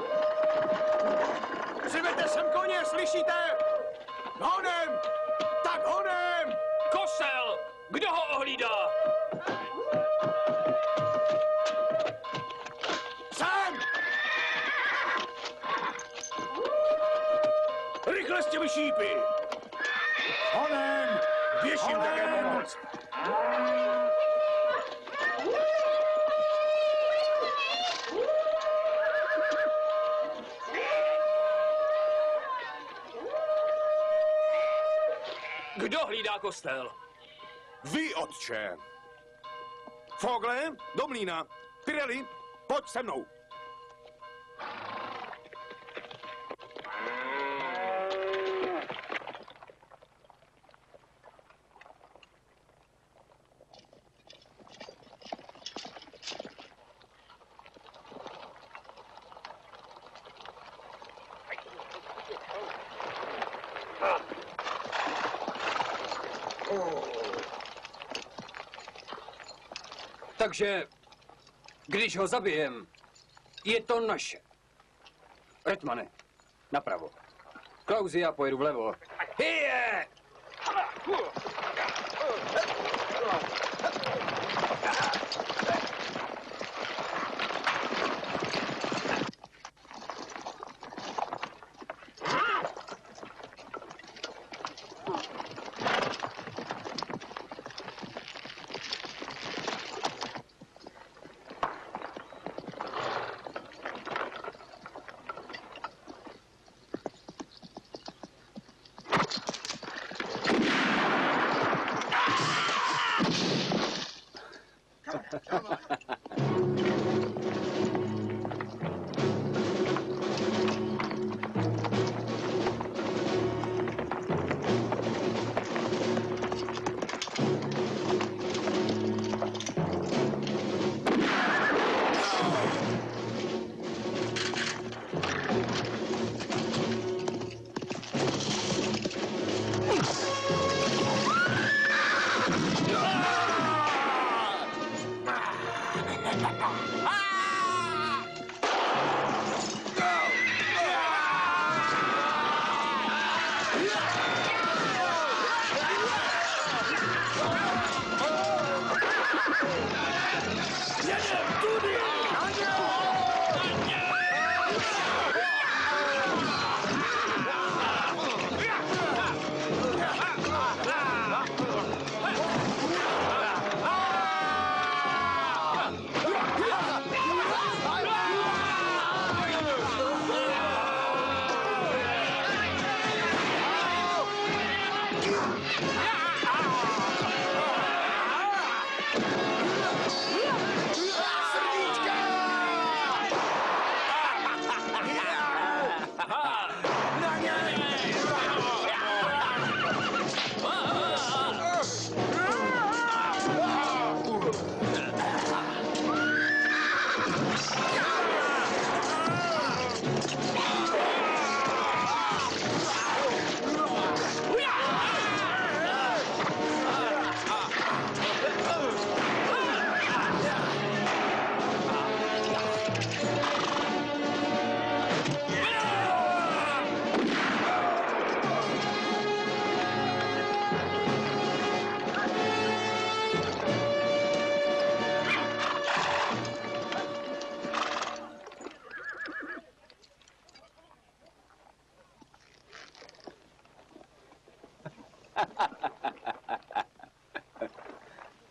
Přiveďte sem koně, slyšíte? Honem! Tak honem! Kosel! Kdo ho ohlídá? Sem! Rychle s těmi šípy! Honem! Běž jim také pomoct! Kdo hlídá kostel? Vy, otče! Fogle, do mlýna. Pirelli, pojď se mnou. Takže, když ho zabijem, je to naše. Retmane, napravo. Klausi, já pojedu vlevo. Hije!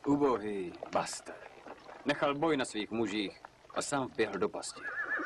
Ubohý bastard. Nechal boj na svých mužích a sám vběhl do pasti.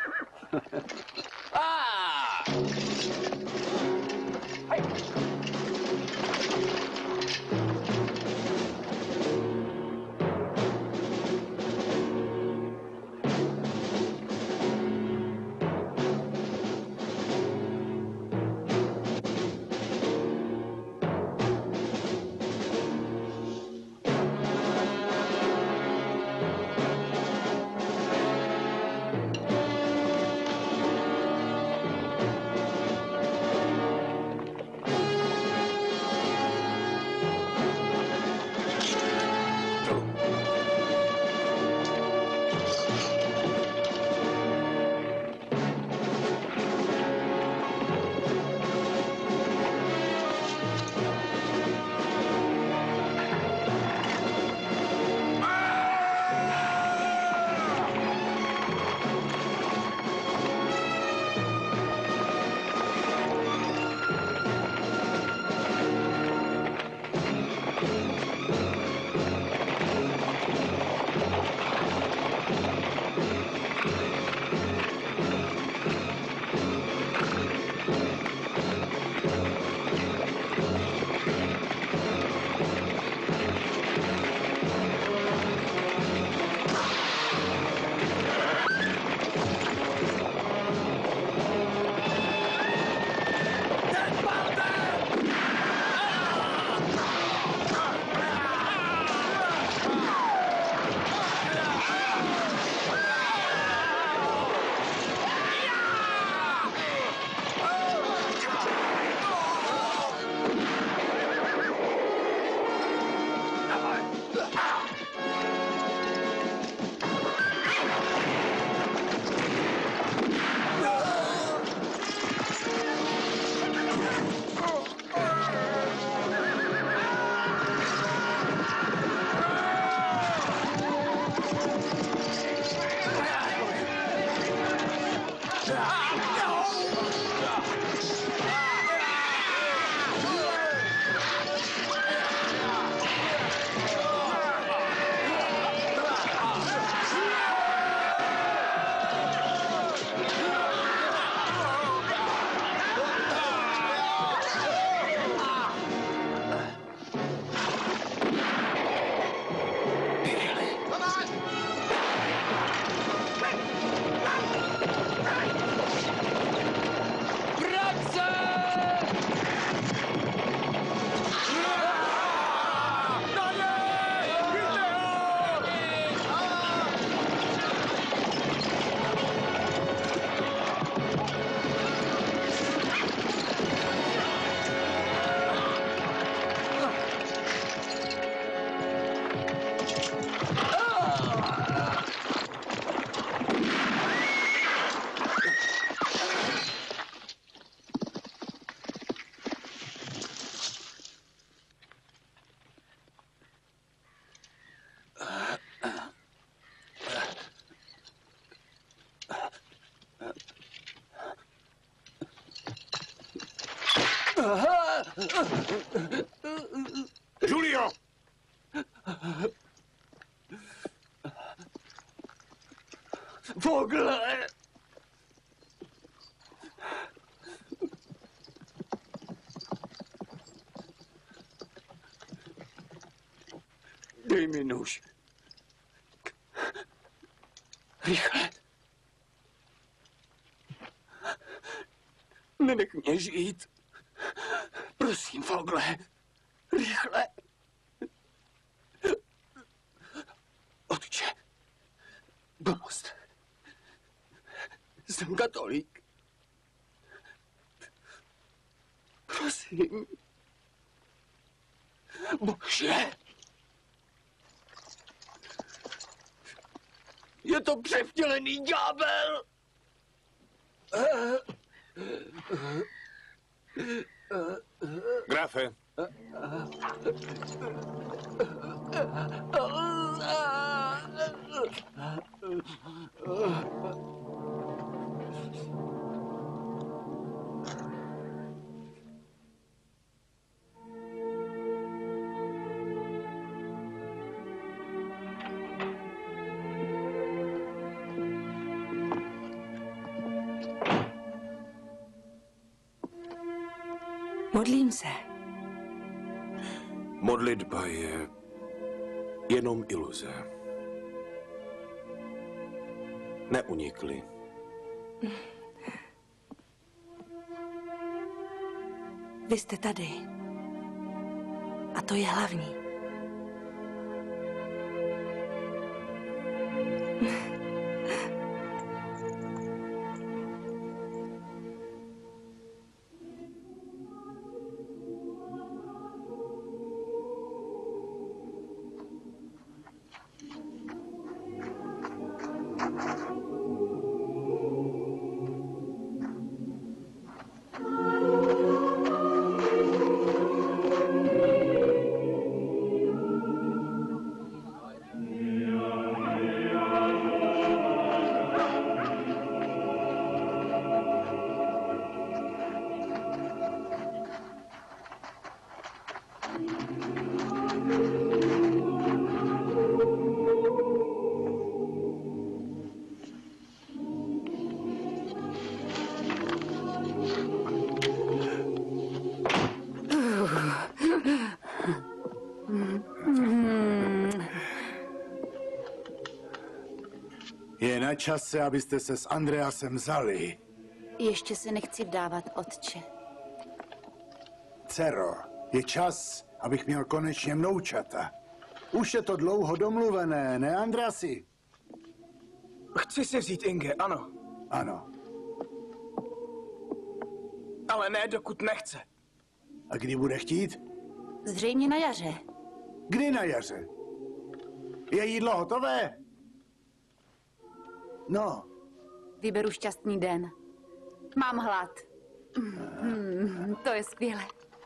Julio! Fogle! Dej mi nůž. Rychle. Nenech mě žít. Prosím, Fogle. Rychle. Otče, pomoct. Jsem katolík. Prosím. Bože. Je to převtělený ďábel. Grafe. Modlím se. Modlitba je jenom iluze. Neunikli. Vy jste tady. A to je hlavní. Je na čase, abyste se s Andreasem vzali. Ještě se nechci vdávat, otče. Dcero, je čas, abych měl konečně vnoučata. Už je to dlouho domluvené, ne, Andreasi? Chci si vzít Inge, ano. Ano. Ale ne, dokud nechce. A kdy bude chtít? Zřejmě na jaře. Kdy na jaře? Je jídlo hotové? No. Vyberu šťastný den. Mám hlad. To je skvělé.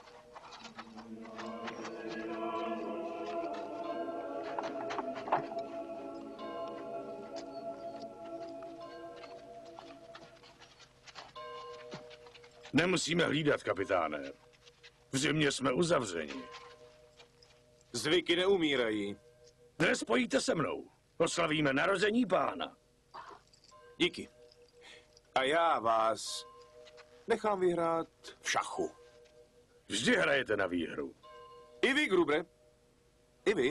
Nemusíme hlídat, kapitáne. V zimě jsme uzavřeni. Zvyky neumírají. Dnes pojíte se mnou. Oslavíme narození Pána. Díky. A já vás nechám vyhrát v šachu. Vždy hrajete na výhru. I vy, Grubre. I vy.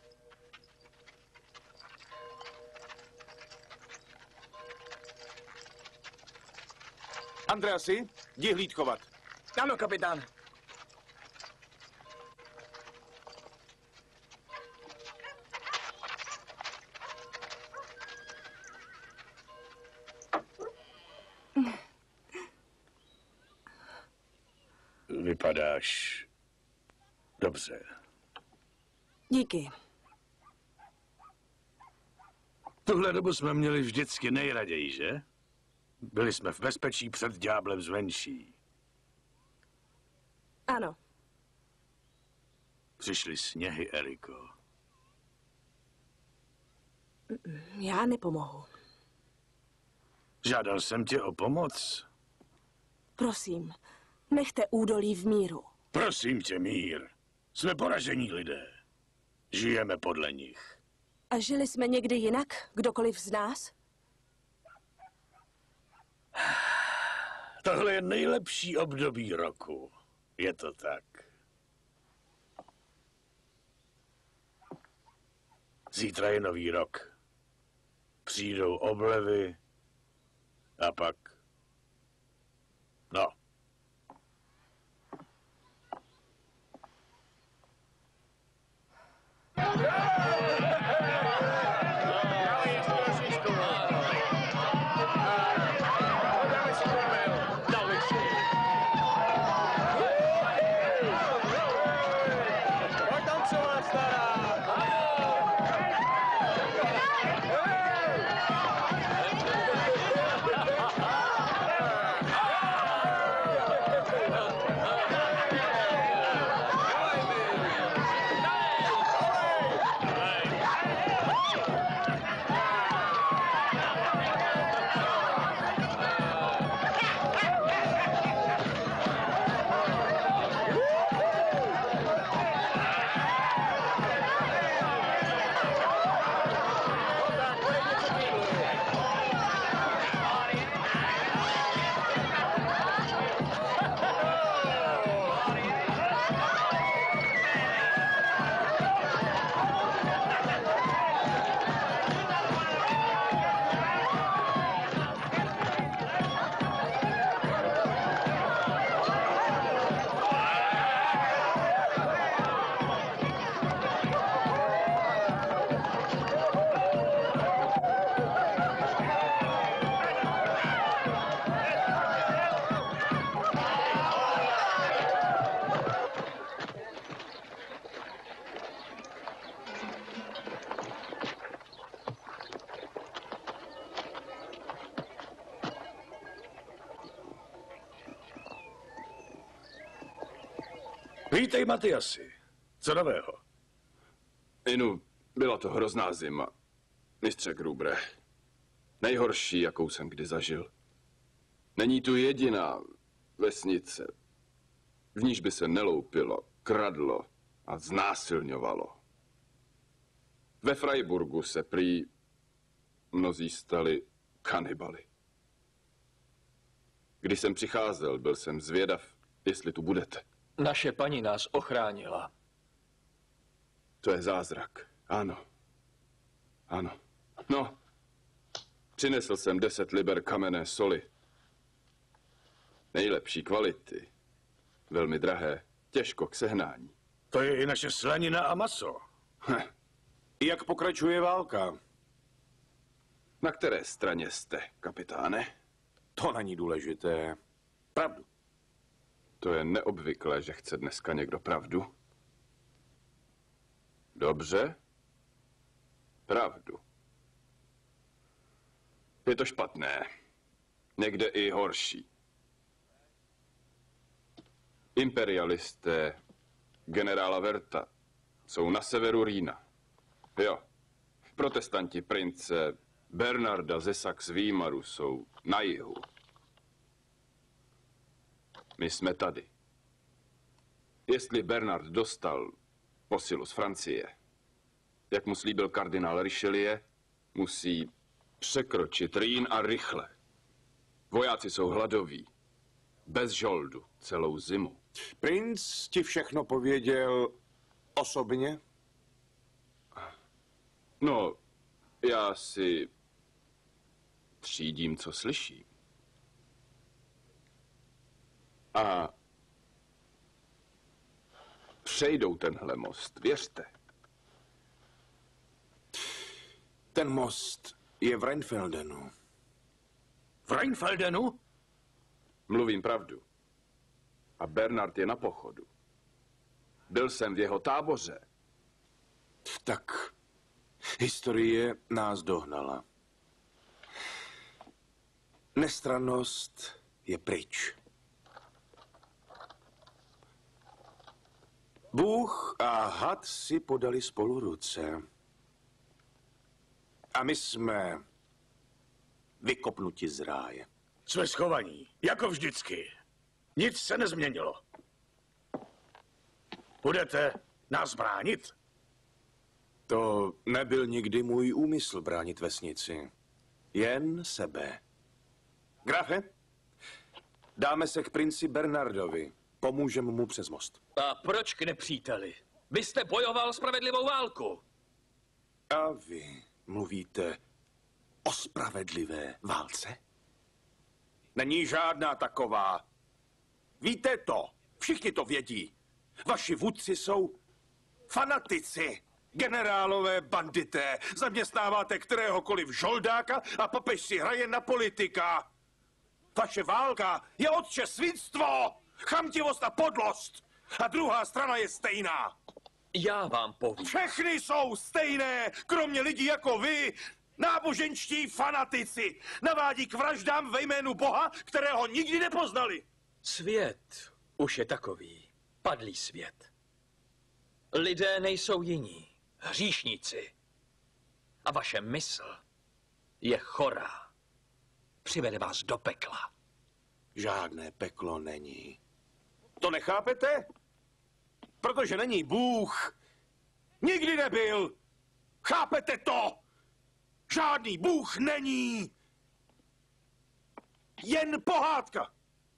Andreasi, jdi hlídkovat. Ano, kapitán. Vypadáš dobře. Díky. Tuhle dobu jsme měli vždycky nejraději, že? Byli jsme v bezpečí před ďáblem zvenčí. Ano. Přišly sněhy, Eriko. Já nepomohu. Žádal jsem tě o pomoc. Prosím, nechte údolí v míru. Prosím tě, mír. Jsme poražení lidé. Žijeme podle nich. A žili jsme někdy jinak, kdokoliv z nás? Tohle je nejlepší období roku. Je to tak. Zítra je nový rok. Přijdou oblevy a pak... No. Vítej, Matyasi. Co nového? Inu, byla to hrozná zima. Mistře Grubre. Nejhorší, jakou jsem kdy zažil. Není tu jediná vesnice, v níž by se neloupilo, kradlo a znásilňovalo. Ve Freiburgu se prý mnozí stali kanibaly. Když jsem přicházel, byl jsem zvědav, jestli tu budete. Naše paní nás ochránila. To je zázrak. Ano. Ano. No, přinesl jsem 10 liber kamenné soli. Nejlepší kvality. Velmi drahé. Těžko k sehnání. To je i naše slanina a maso. Jak pokračuje válka? Na které straně jste, kapitáne? To není důležité. Pravdu. To je neobvyklé, že chce dneska někdo pravdu. Dobře. Pravdu. Je to špatné. Někde i horší. Imperialisté generála Werta jsou na severu Rýna. Jo. Protestanti prince Bernarda ze Saxe-Weimaru jsou na jihu. My jsme tady. Jestli Bernard dostal posilu z Francie, jak mu slíbil kardinál Richelieu, musí překročit Rýn a rychle. Vojáci jsou hladoví. Bez žoldu celou zimu. Princ ti všechno pověděl osobně? No, já si třídím, co slyším. A přejdou tenhle most, věřte. Ten most je v Rheinfeldenu. V Rheinfeldenu? Mluvím pravdu. A Bernard je na pochodu. Byl jsem v jeho táboře. Tak, historie nás dohnala. Nestrannost je pryč. Bůh a had si podali spolu ruce. A my jsme vykopnuti z ráje. Jsme schovaní, jako vždycky. Nic se nezměnilo. Budete nás bránit? To nebyl nikdy můj úmysl bránit vesnici. Jen sebe. Grafe, dáme se k princi Bernardovi. Pomůžeme mu přes most. A proč k nepříteli? Vy jste bojoval spravedlivou válku. A vy mluvíte o spravedlivé válce? Není žádná taková. Víte to, všichni to vědí. Vaši vůdci jsou fanatici, generálové bandité. Zaměstnáváte kteréhokoliv žoldáka a papež si hraje na politika. Vaše válka je otče svinstvo, chamtivost a podlost. A druhá strana je stejná. Já vám povím. Všechny jsou stejné, kromě lidí jako vy. Náboženští fanatici navádí k vraždám ve jménu Boha, kterého nikdy nepoznali. Svět už je takový. Padlý svět. Lidé nejsou jiní. Hříšníci. A vaše mysl je chorá. Přivede vás do pekla. Žádné peklo není. To nechápete? Protože není Bůh. Nikdy nebyl. Chápete to? Žádný Bůh není. Jen pohádka.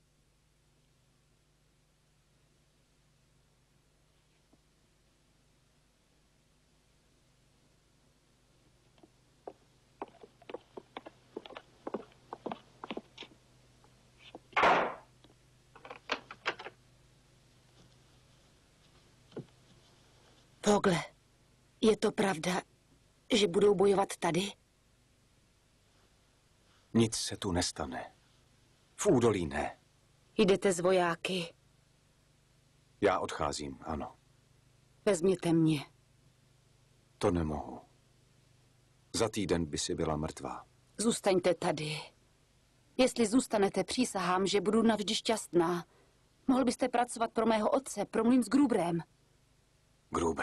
Vogle, je to pravda, že budou bojovat tady? Nic se tu nestane. V údolí ne. Jdete s vojáky. Já odcházím, ano. Vezměte mě. To nemohu. Za týden by si byla mrtvá. Zůstaňte tady. Jestli zůstanete, přísahám, že budu navždy šťastná. Mohl byste pracovat pro mého otce, pro mlýn s Gruberem. Gruber.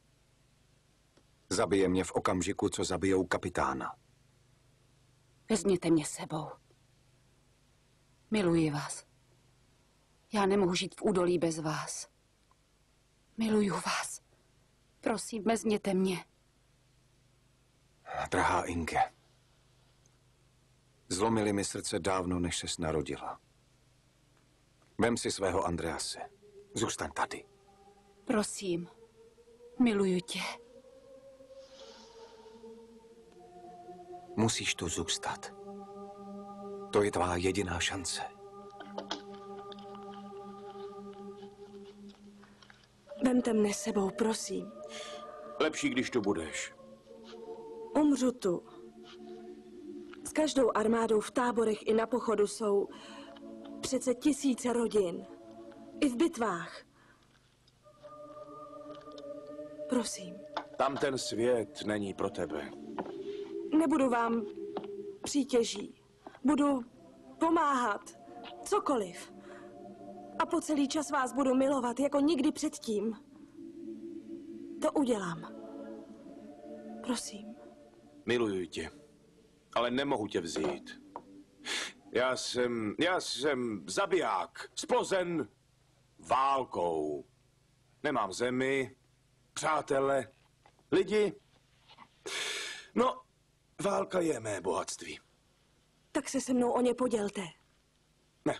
Zabije mě v okamžiku, co zabijou kapitána. Vezměte mě sebou. Miluji vás. Já nemohu žít v údolí bez vás. Miluju vás. Prosím, vezměte mě. Drahá Inge. Zlomili mi srdce dávno, než ses narodila. Vem si svého Andrease. Zůstaň tady. Prosím, miluju tě. Musíš tu zůstat. To je tvá jediná šance. Vemte mne s sebou, prosím. Lepší, když tu budeš. Umřu tu. S každou armádou v táborech i na pochodu jsou přece tisíce rodin. I v bitvách. Prosím. Tam ten svět není pro tebe. Nebudu vám přítěží. Budu pomáhat. Cokoliv. A po celý čas vás budu milovat jako nikdy předtím. To udělám. Prosím. Miluji tě, ale nemohu tě vzít. Já jsem zabiják, spozen válkou. Nemám zemi, přátele, lidi. No, válka je mé bohatství. Tak se mnou o ně podělte. Ne.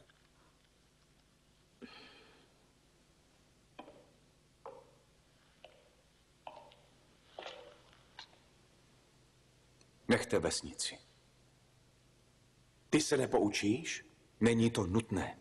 Nechte vesnici. Ty se nepoučíš? Není to nutné.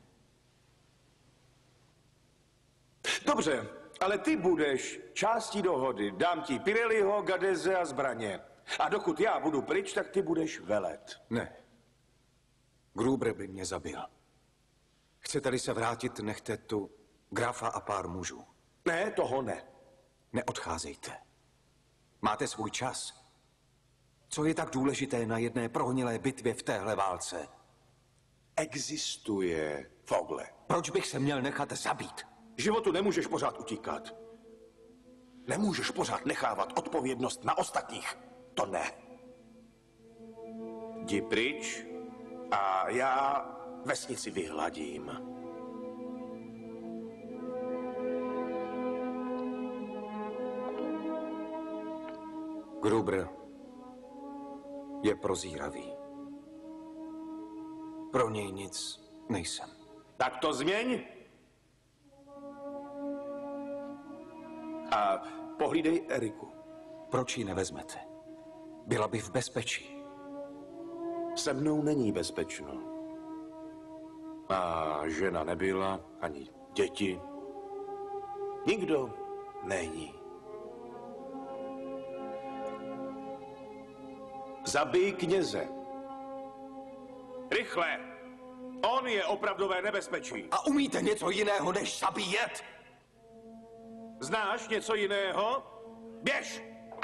Dobře, ale ty budeš částí dohody. Dám ti Pirelliho, Gadeze a zbraně. A dokud já budu pryč, tak ty budeš velet. Ne. Gruber by mě zabil. Chcete-li se vrátit, nechte tu grafa a pár mužů. Ne, toho ne. Neodcházejte. Máte svůj čas. Co je tak důležité na jedné prohnilé bitvě v téhle válce? Existuje, Fogle. Proč bych se měl nechat zabít? Životu nemůžeš pořád utíkat. Nemůžeš pořád nechávat odpovědnost na ostatních. To ne. Jdi pryč a já vesnici vyhladím. Gruber je prozíravý. Pro něj nic nejsem. Tak to změň. A pohlídej Eriku. Proč ji nevezmete? Byla by v bezpečí. Se mnou není bezpečno. A žena nebyla, ani děti. Nikdo není. Zabij kněze. Rychle! On je opravdové nebezpečí. A umíte něco jiného, než zabíjet? Znáš něco jiného? Běž!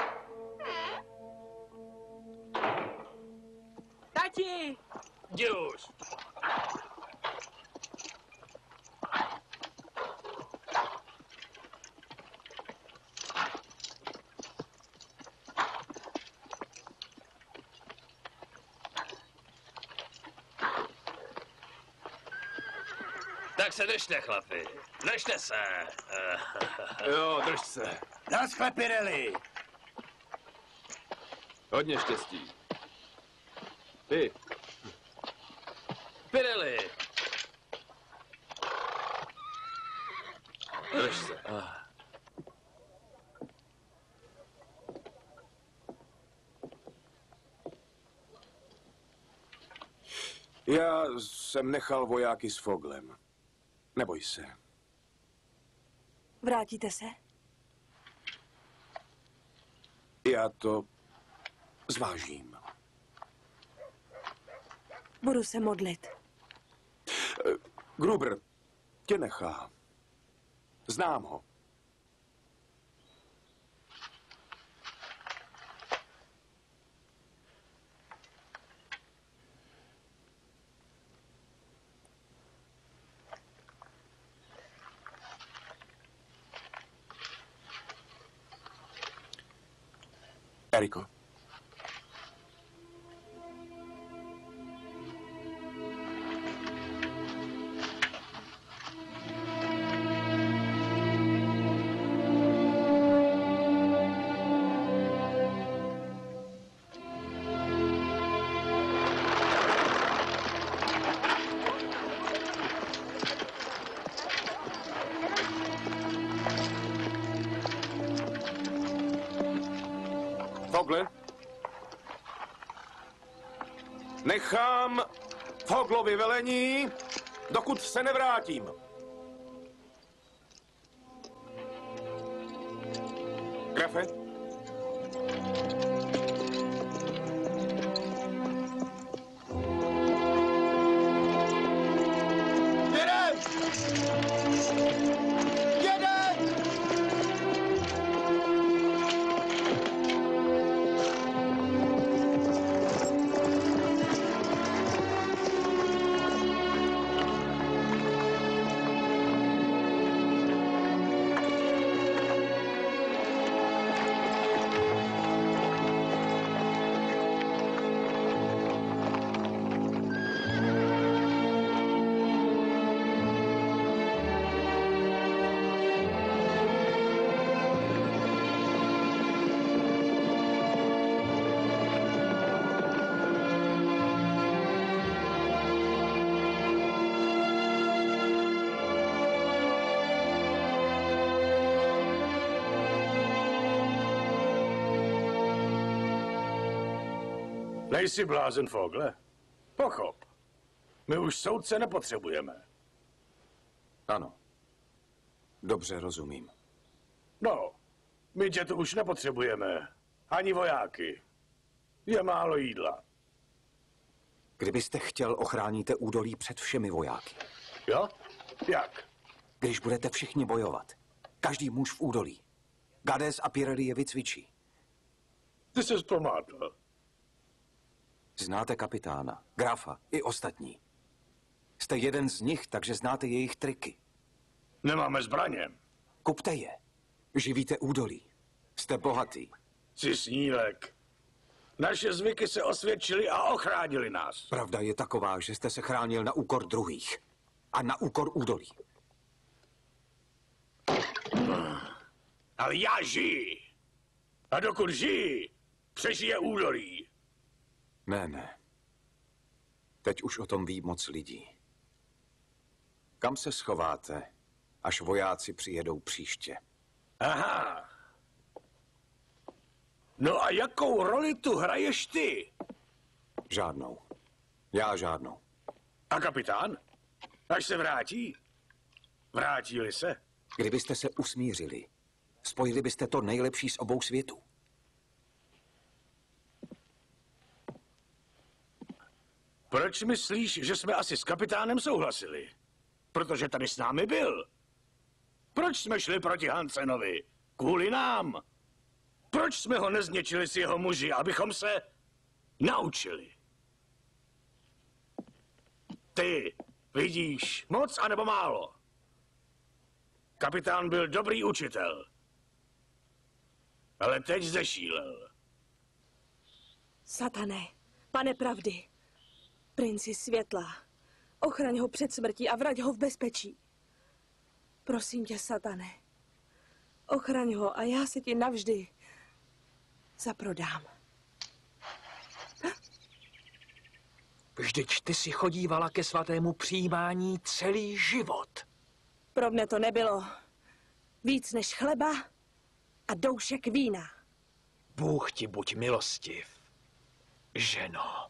Tati! Jdi. Tak se držte, chlapi. Držte se. Jo, drž se. Naschle, Pirelli. Hodně štěstí. Ty. Pirelli. Drž se. Já jsem nechal vojáky s Foglem. Neboj se. Vrátíte se? Já to zvážím. Budu se modlit. Gruber tě nechá. Znám ho. Eriko. Fogle? Nechám Foglovi velení, dokud se nevrátím. Grafe? Jedem! Jedem! Nejsi blázen, Fogle? Pochop. My už soudce nepotřebujeme. Ano. Dobře rozumím. No, my tě tu už nepotřebujeme. Ani vojáky. Je málo jídla. Kdybyste chtěl, ochráníte údolí před všemi vojáky. Jo? Jak? Když budete všichni bojovat. Každý muž v údolí. Gades a Pirelli je vycvičí. Ty jsi zpomátl. Znáte kapitána, Grafa i ostatní. Jste jeden z nich, takže znáte jejich triky. Nemáme zbraně. Kupte je. Živíte údolí. Jste bohatý. Jsi snílek. Naše zvyky se osvědčily a ochránili nás. Pravda je taková, že jste se chránil na úkor druhých. A na úkor údolí. Ale já žiji. A dokud žiji, přežije údolí. Ne. Teď už o tom ví moc lidí. Kam se schováte, až vojáci přijedou příště? Aha. No a jakou roli tu hraješ ty? Žádnou. Já žádnou. A kapitán? Až se vrátí? Vrátí-li se? Kdybyste se usmířili, spojili byste to nejlepší z obou světů. Proč myslíš, že jsme asi s kapitánem souhlasili? Protože tady s námi byl. Proč jsme šli proti Hansenovi? Kvůli nám. Proč jsme ho nezničili s jeho muži, abychom se naučili? Ty vidíš moc anebo málo? Kapitán byl dobrý učitel. Ale teď zešílel. Satane, pane pravdy, princi světla, ochraň ho před smrtí a vrať ho v bezpečí. Prosím tě, Satane, ochraň ho a já se ti navždy zaprodám. Vždyť ty si chodívala ke svatému přijímání celý život. Pro mne to nebylo víc než chleba a doušek vína. Bůh ti buď milostiv, ženo.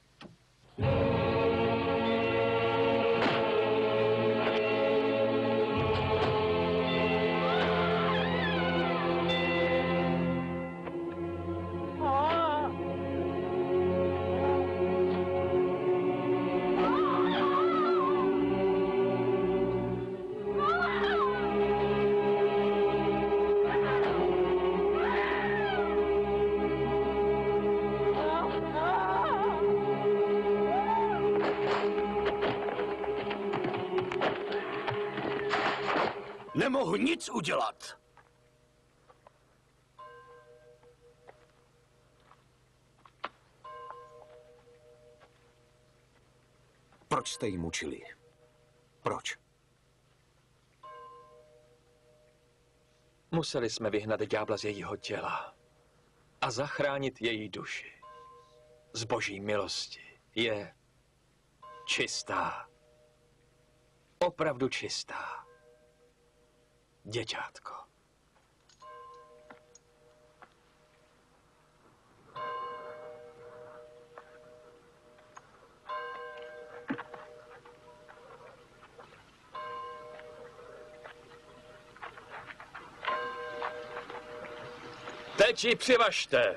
Nemohu nic udělat. Proč jste ji mučili? Proč? Museli jsme vyhnat ďábla z jejího těla a zachránit její duši. Z boží milosti je čistá. Opravdu čistá. Děťátko. Teď ji přivažte.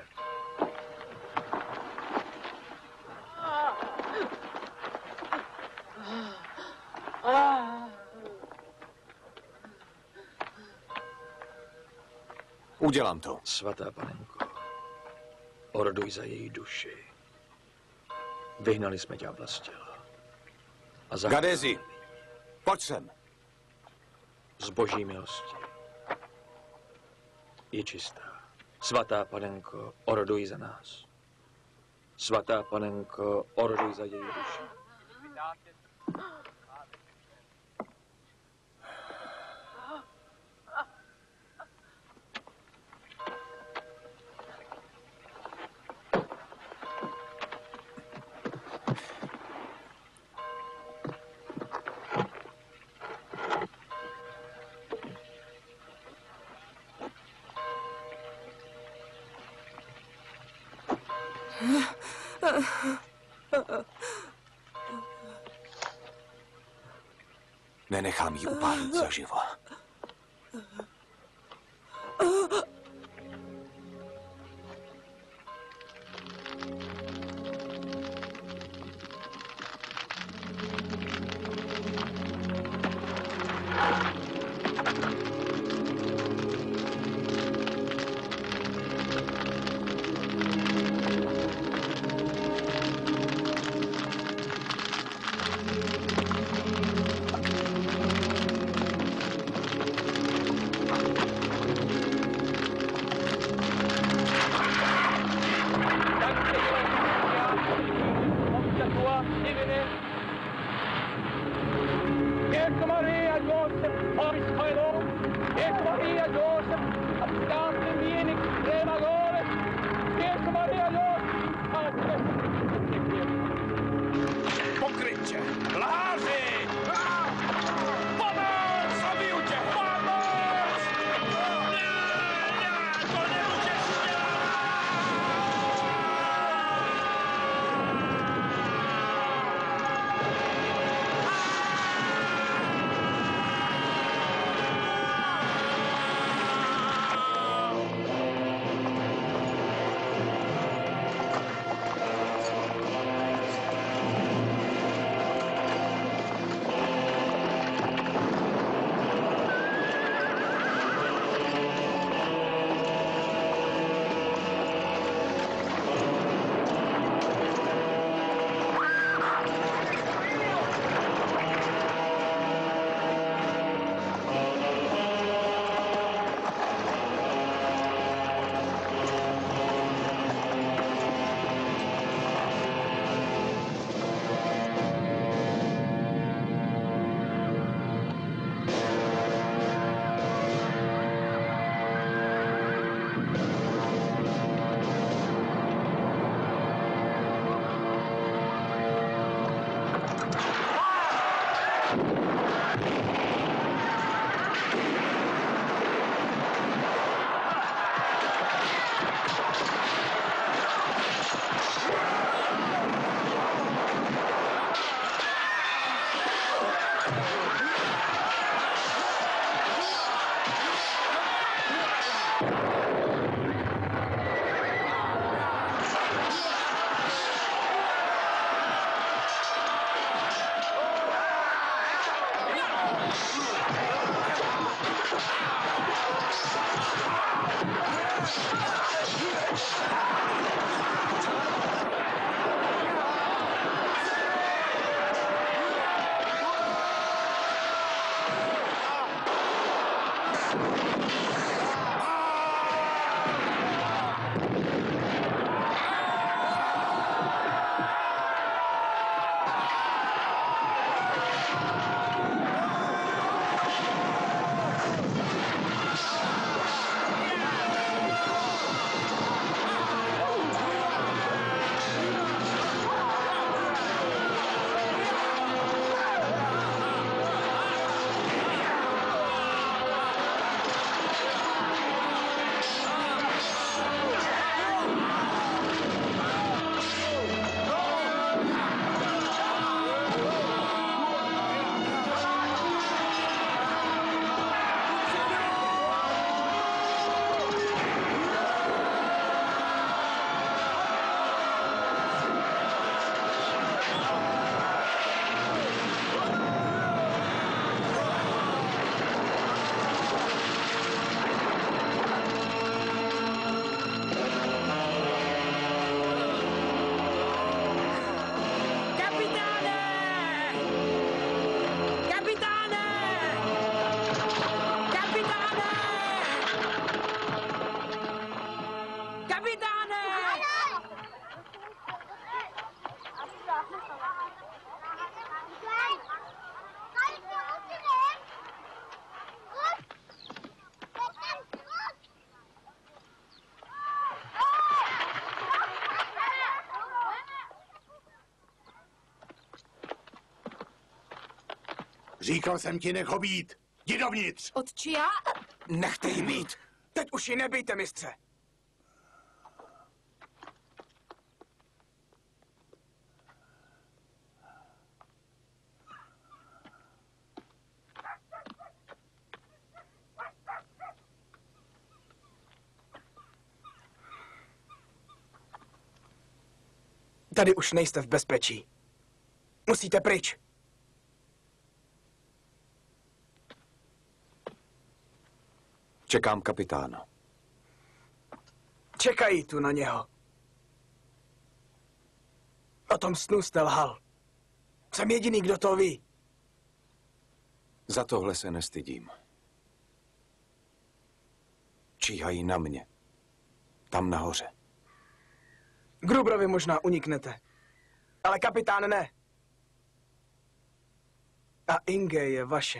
Udělám to. Svatá panenko, oroduj za její duši. Vyhnali jsme ďábla z těla. Gadezi, pojď sem. Z boží milosti je čistá. Svatá panenko, oroduj za nás. Svatá panenko, oroduj za její duši. Nenechám ji upálit zaživa. Pokrytče! Lháři! Pomoc! Zabiju tě! Pomoc! Ne, to nemůžeš Říkal jsem ti, nech ho být. Jdi dovnitř. Otče, já? Nechte jí být. Teď už ji nebijte, mistře. Tady už nejste v bezpečí. Musíte pryč. Čekám kapitána. Čekají tu na něho. O tom snu jste lhal. Jsem jediný, kdo to ví. Za tohle se nestydím. Číhají na mě. Tam nahoře. Grubrovi možná uniknete. Ale kapitán ne. A Inge je vaše.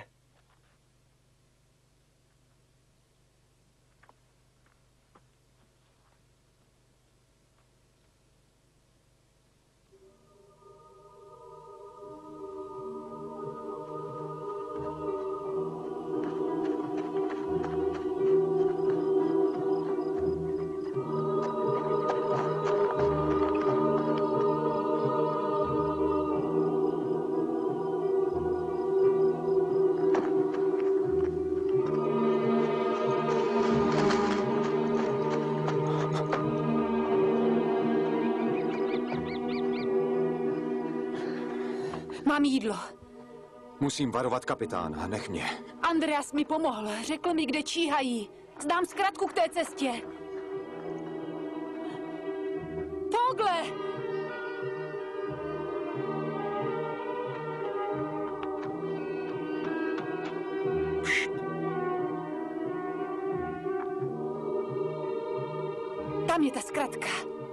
Mám jídlo. Musím varovat kapitána, nech mě. Andreas mi pomohl. Řekl mi, kde číhají. Zdám zkratku k té cestě. Fogle! Tam je ta zkratka.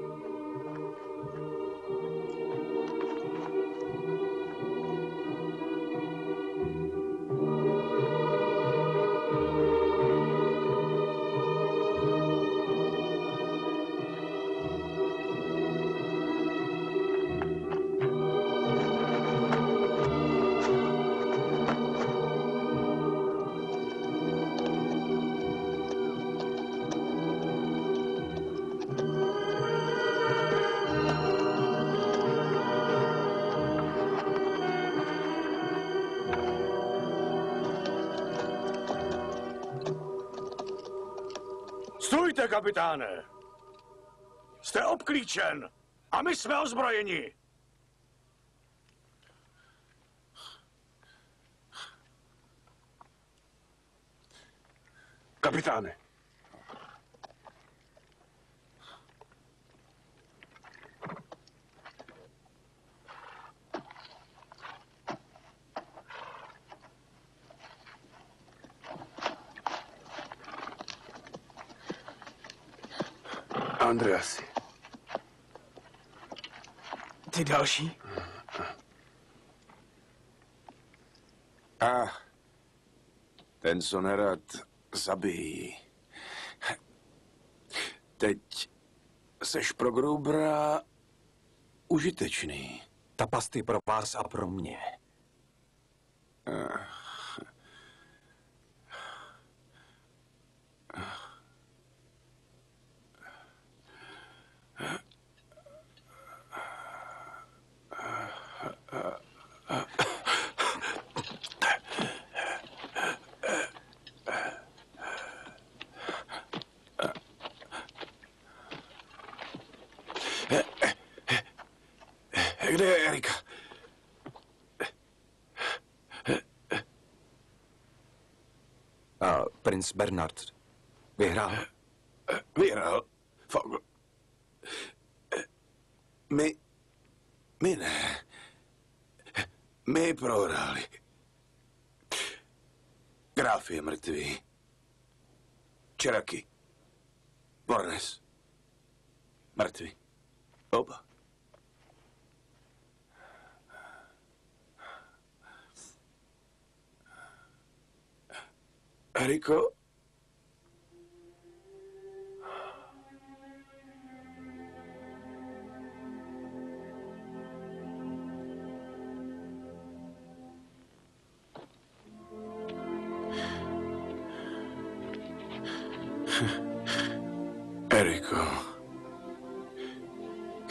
Stůjte, kapitáne! Jste obklíčen a my jsme ozbrojeni. Kapitáne. Andreasi. Ty další? Ten, co nerad zabijí. Teď seš pro Grubra užitečný. Ta past je pro vás a pro mě. Kde je Erika? A princ Bernard vyhrál? Vyhrál? Fogl. My ne. My prohráli. Graf je mrtvý. Čeraky. Bornes. Mrtvý. Oba. Eriko?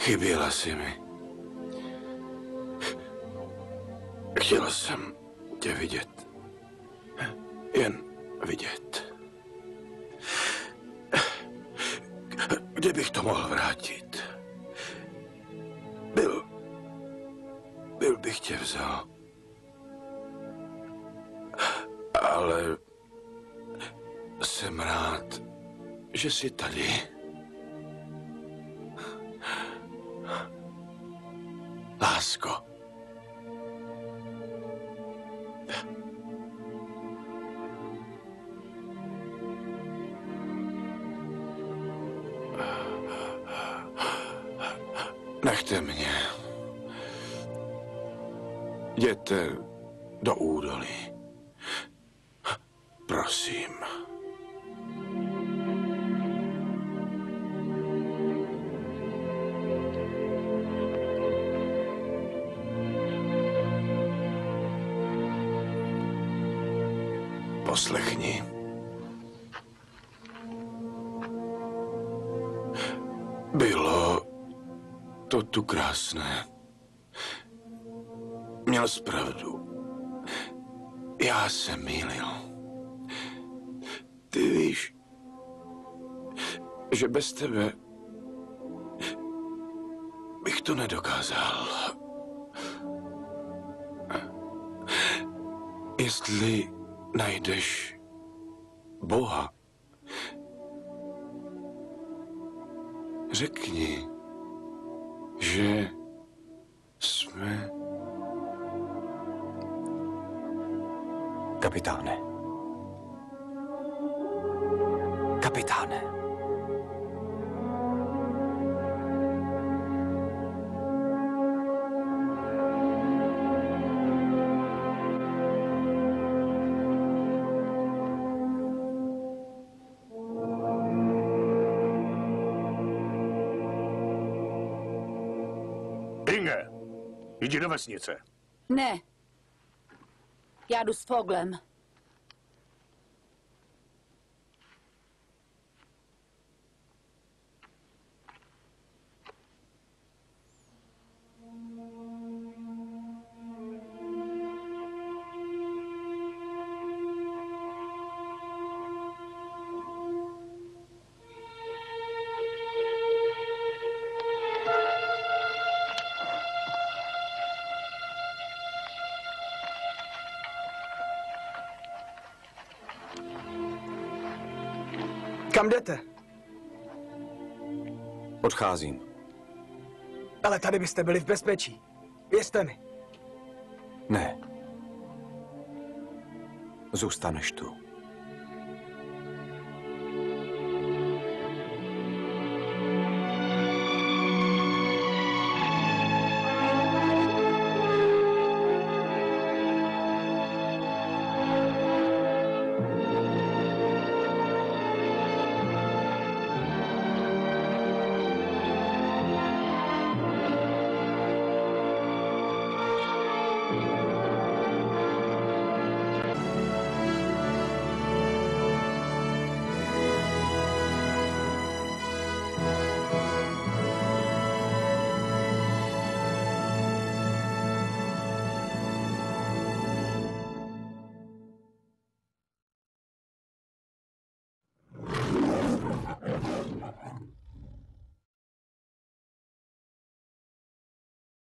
Chyběla si mi. Chtěla jsem tě vidět. Jen vidět. Kde bych to mohl vrátit? Byl bych tě vzal. Ale jsem rád, že jsi tady. Lásko. Nechte mě. Jděte do údolí. Prosím. Poslechni. Bylo to tu krásné. Měl jsi pravdu. Já se mýlil. Ty víš, že bez tebe bych to nedokázal. Jestli najdeš Boha, řekni, že jsme... Kapitáne. Kapitáne. Inge, jdi do vesnice. Ne. Já jdu s Foglem. Kam jdete? Odcházím. Ale tady byste byli v bezpečí. Věřte mi. Ne. Zůstaneš tu.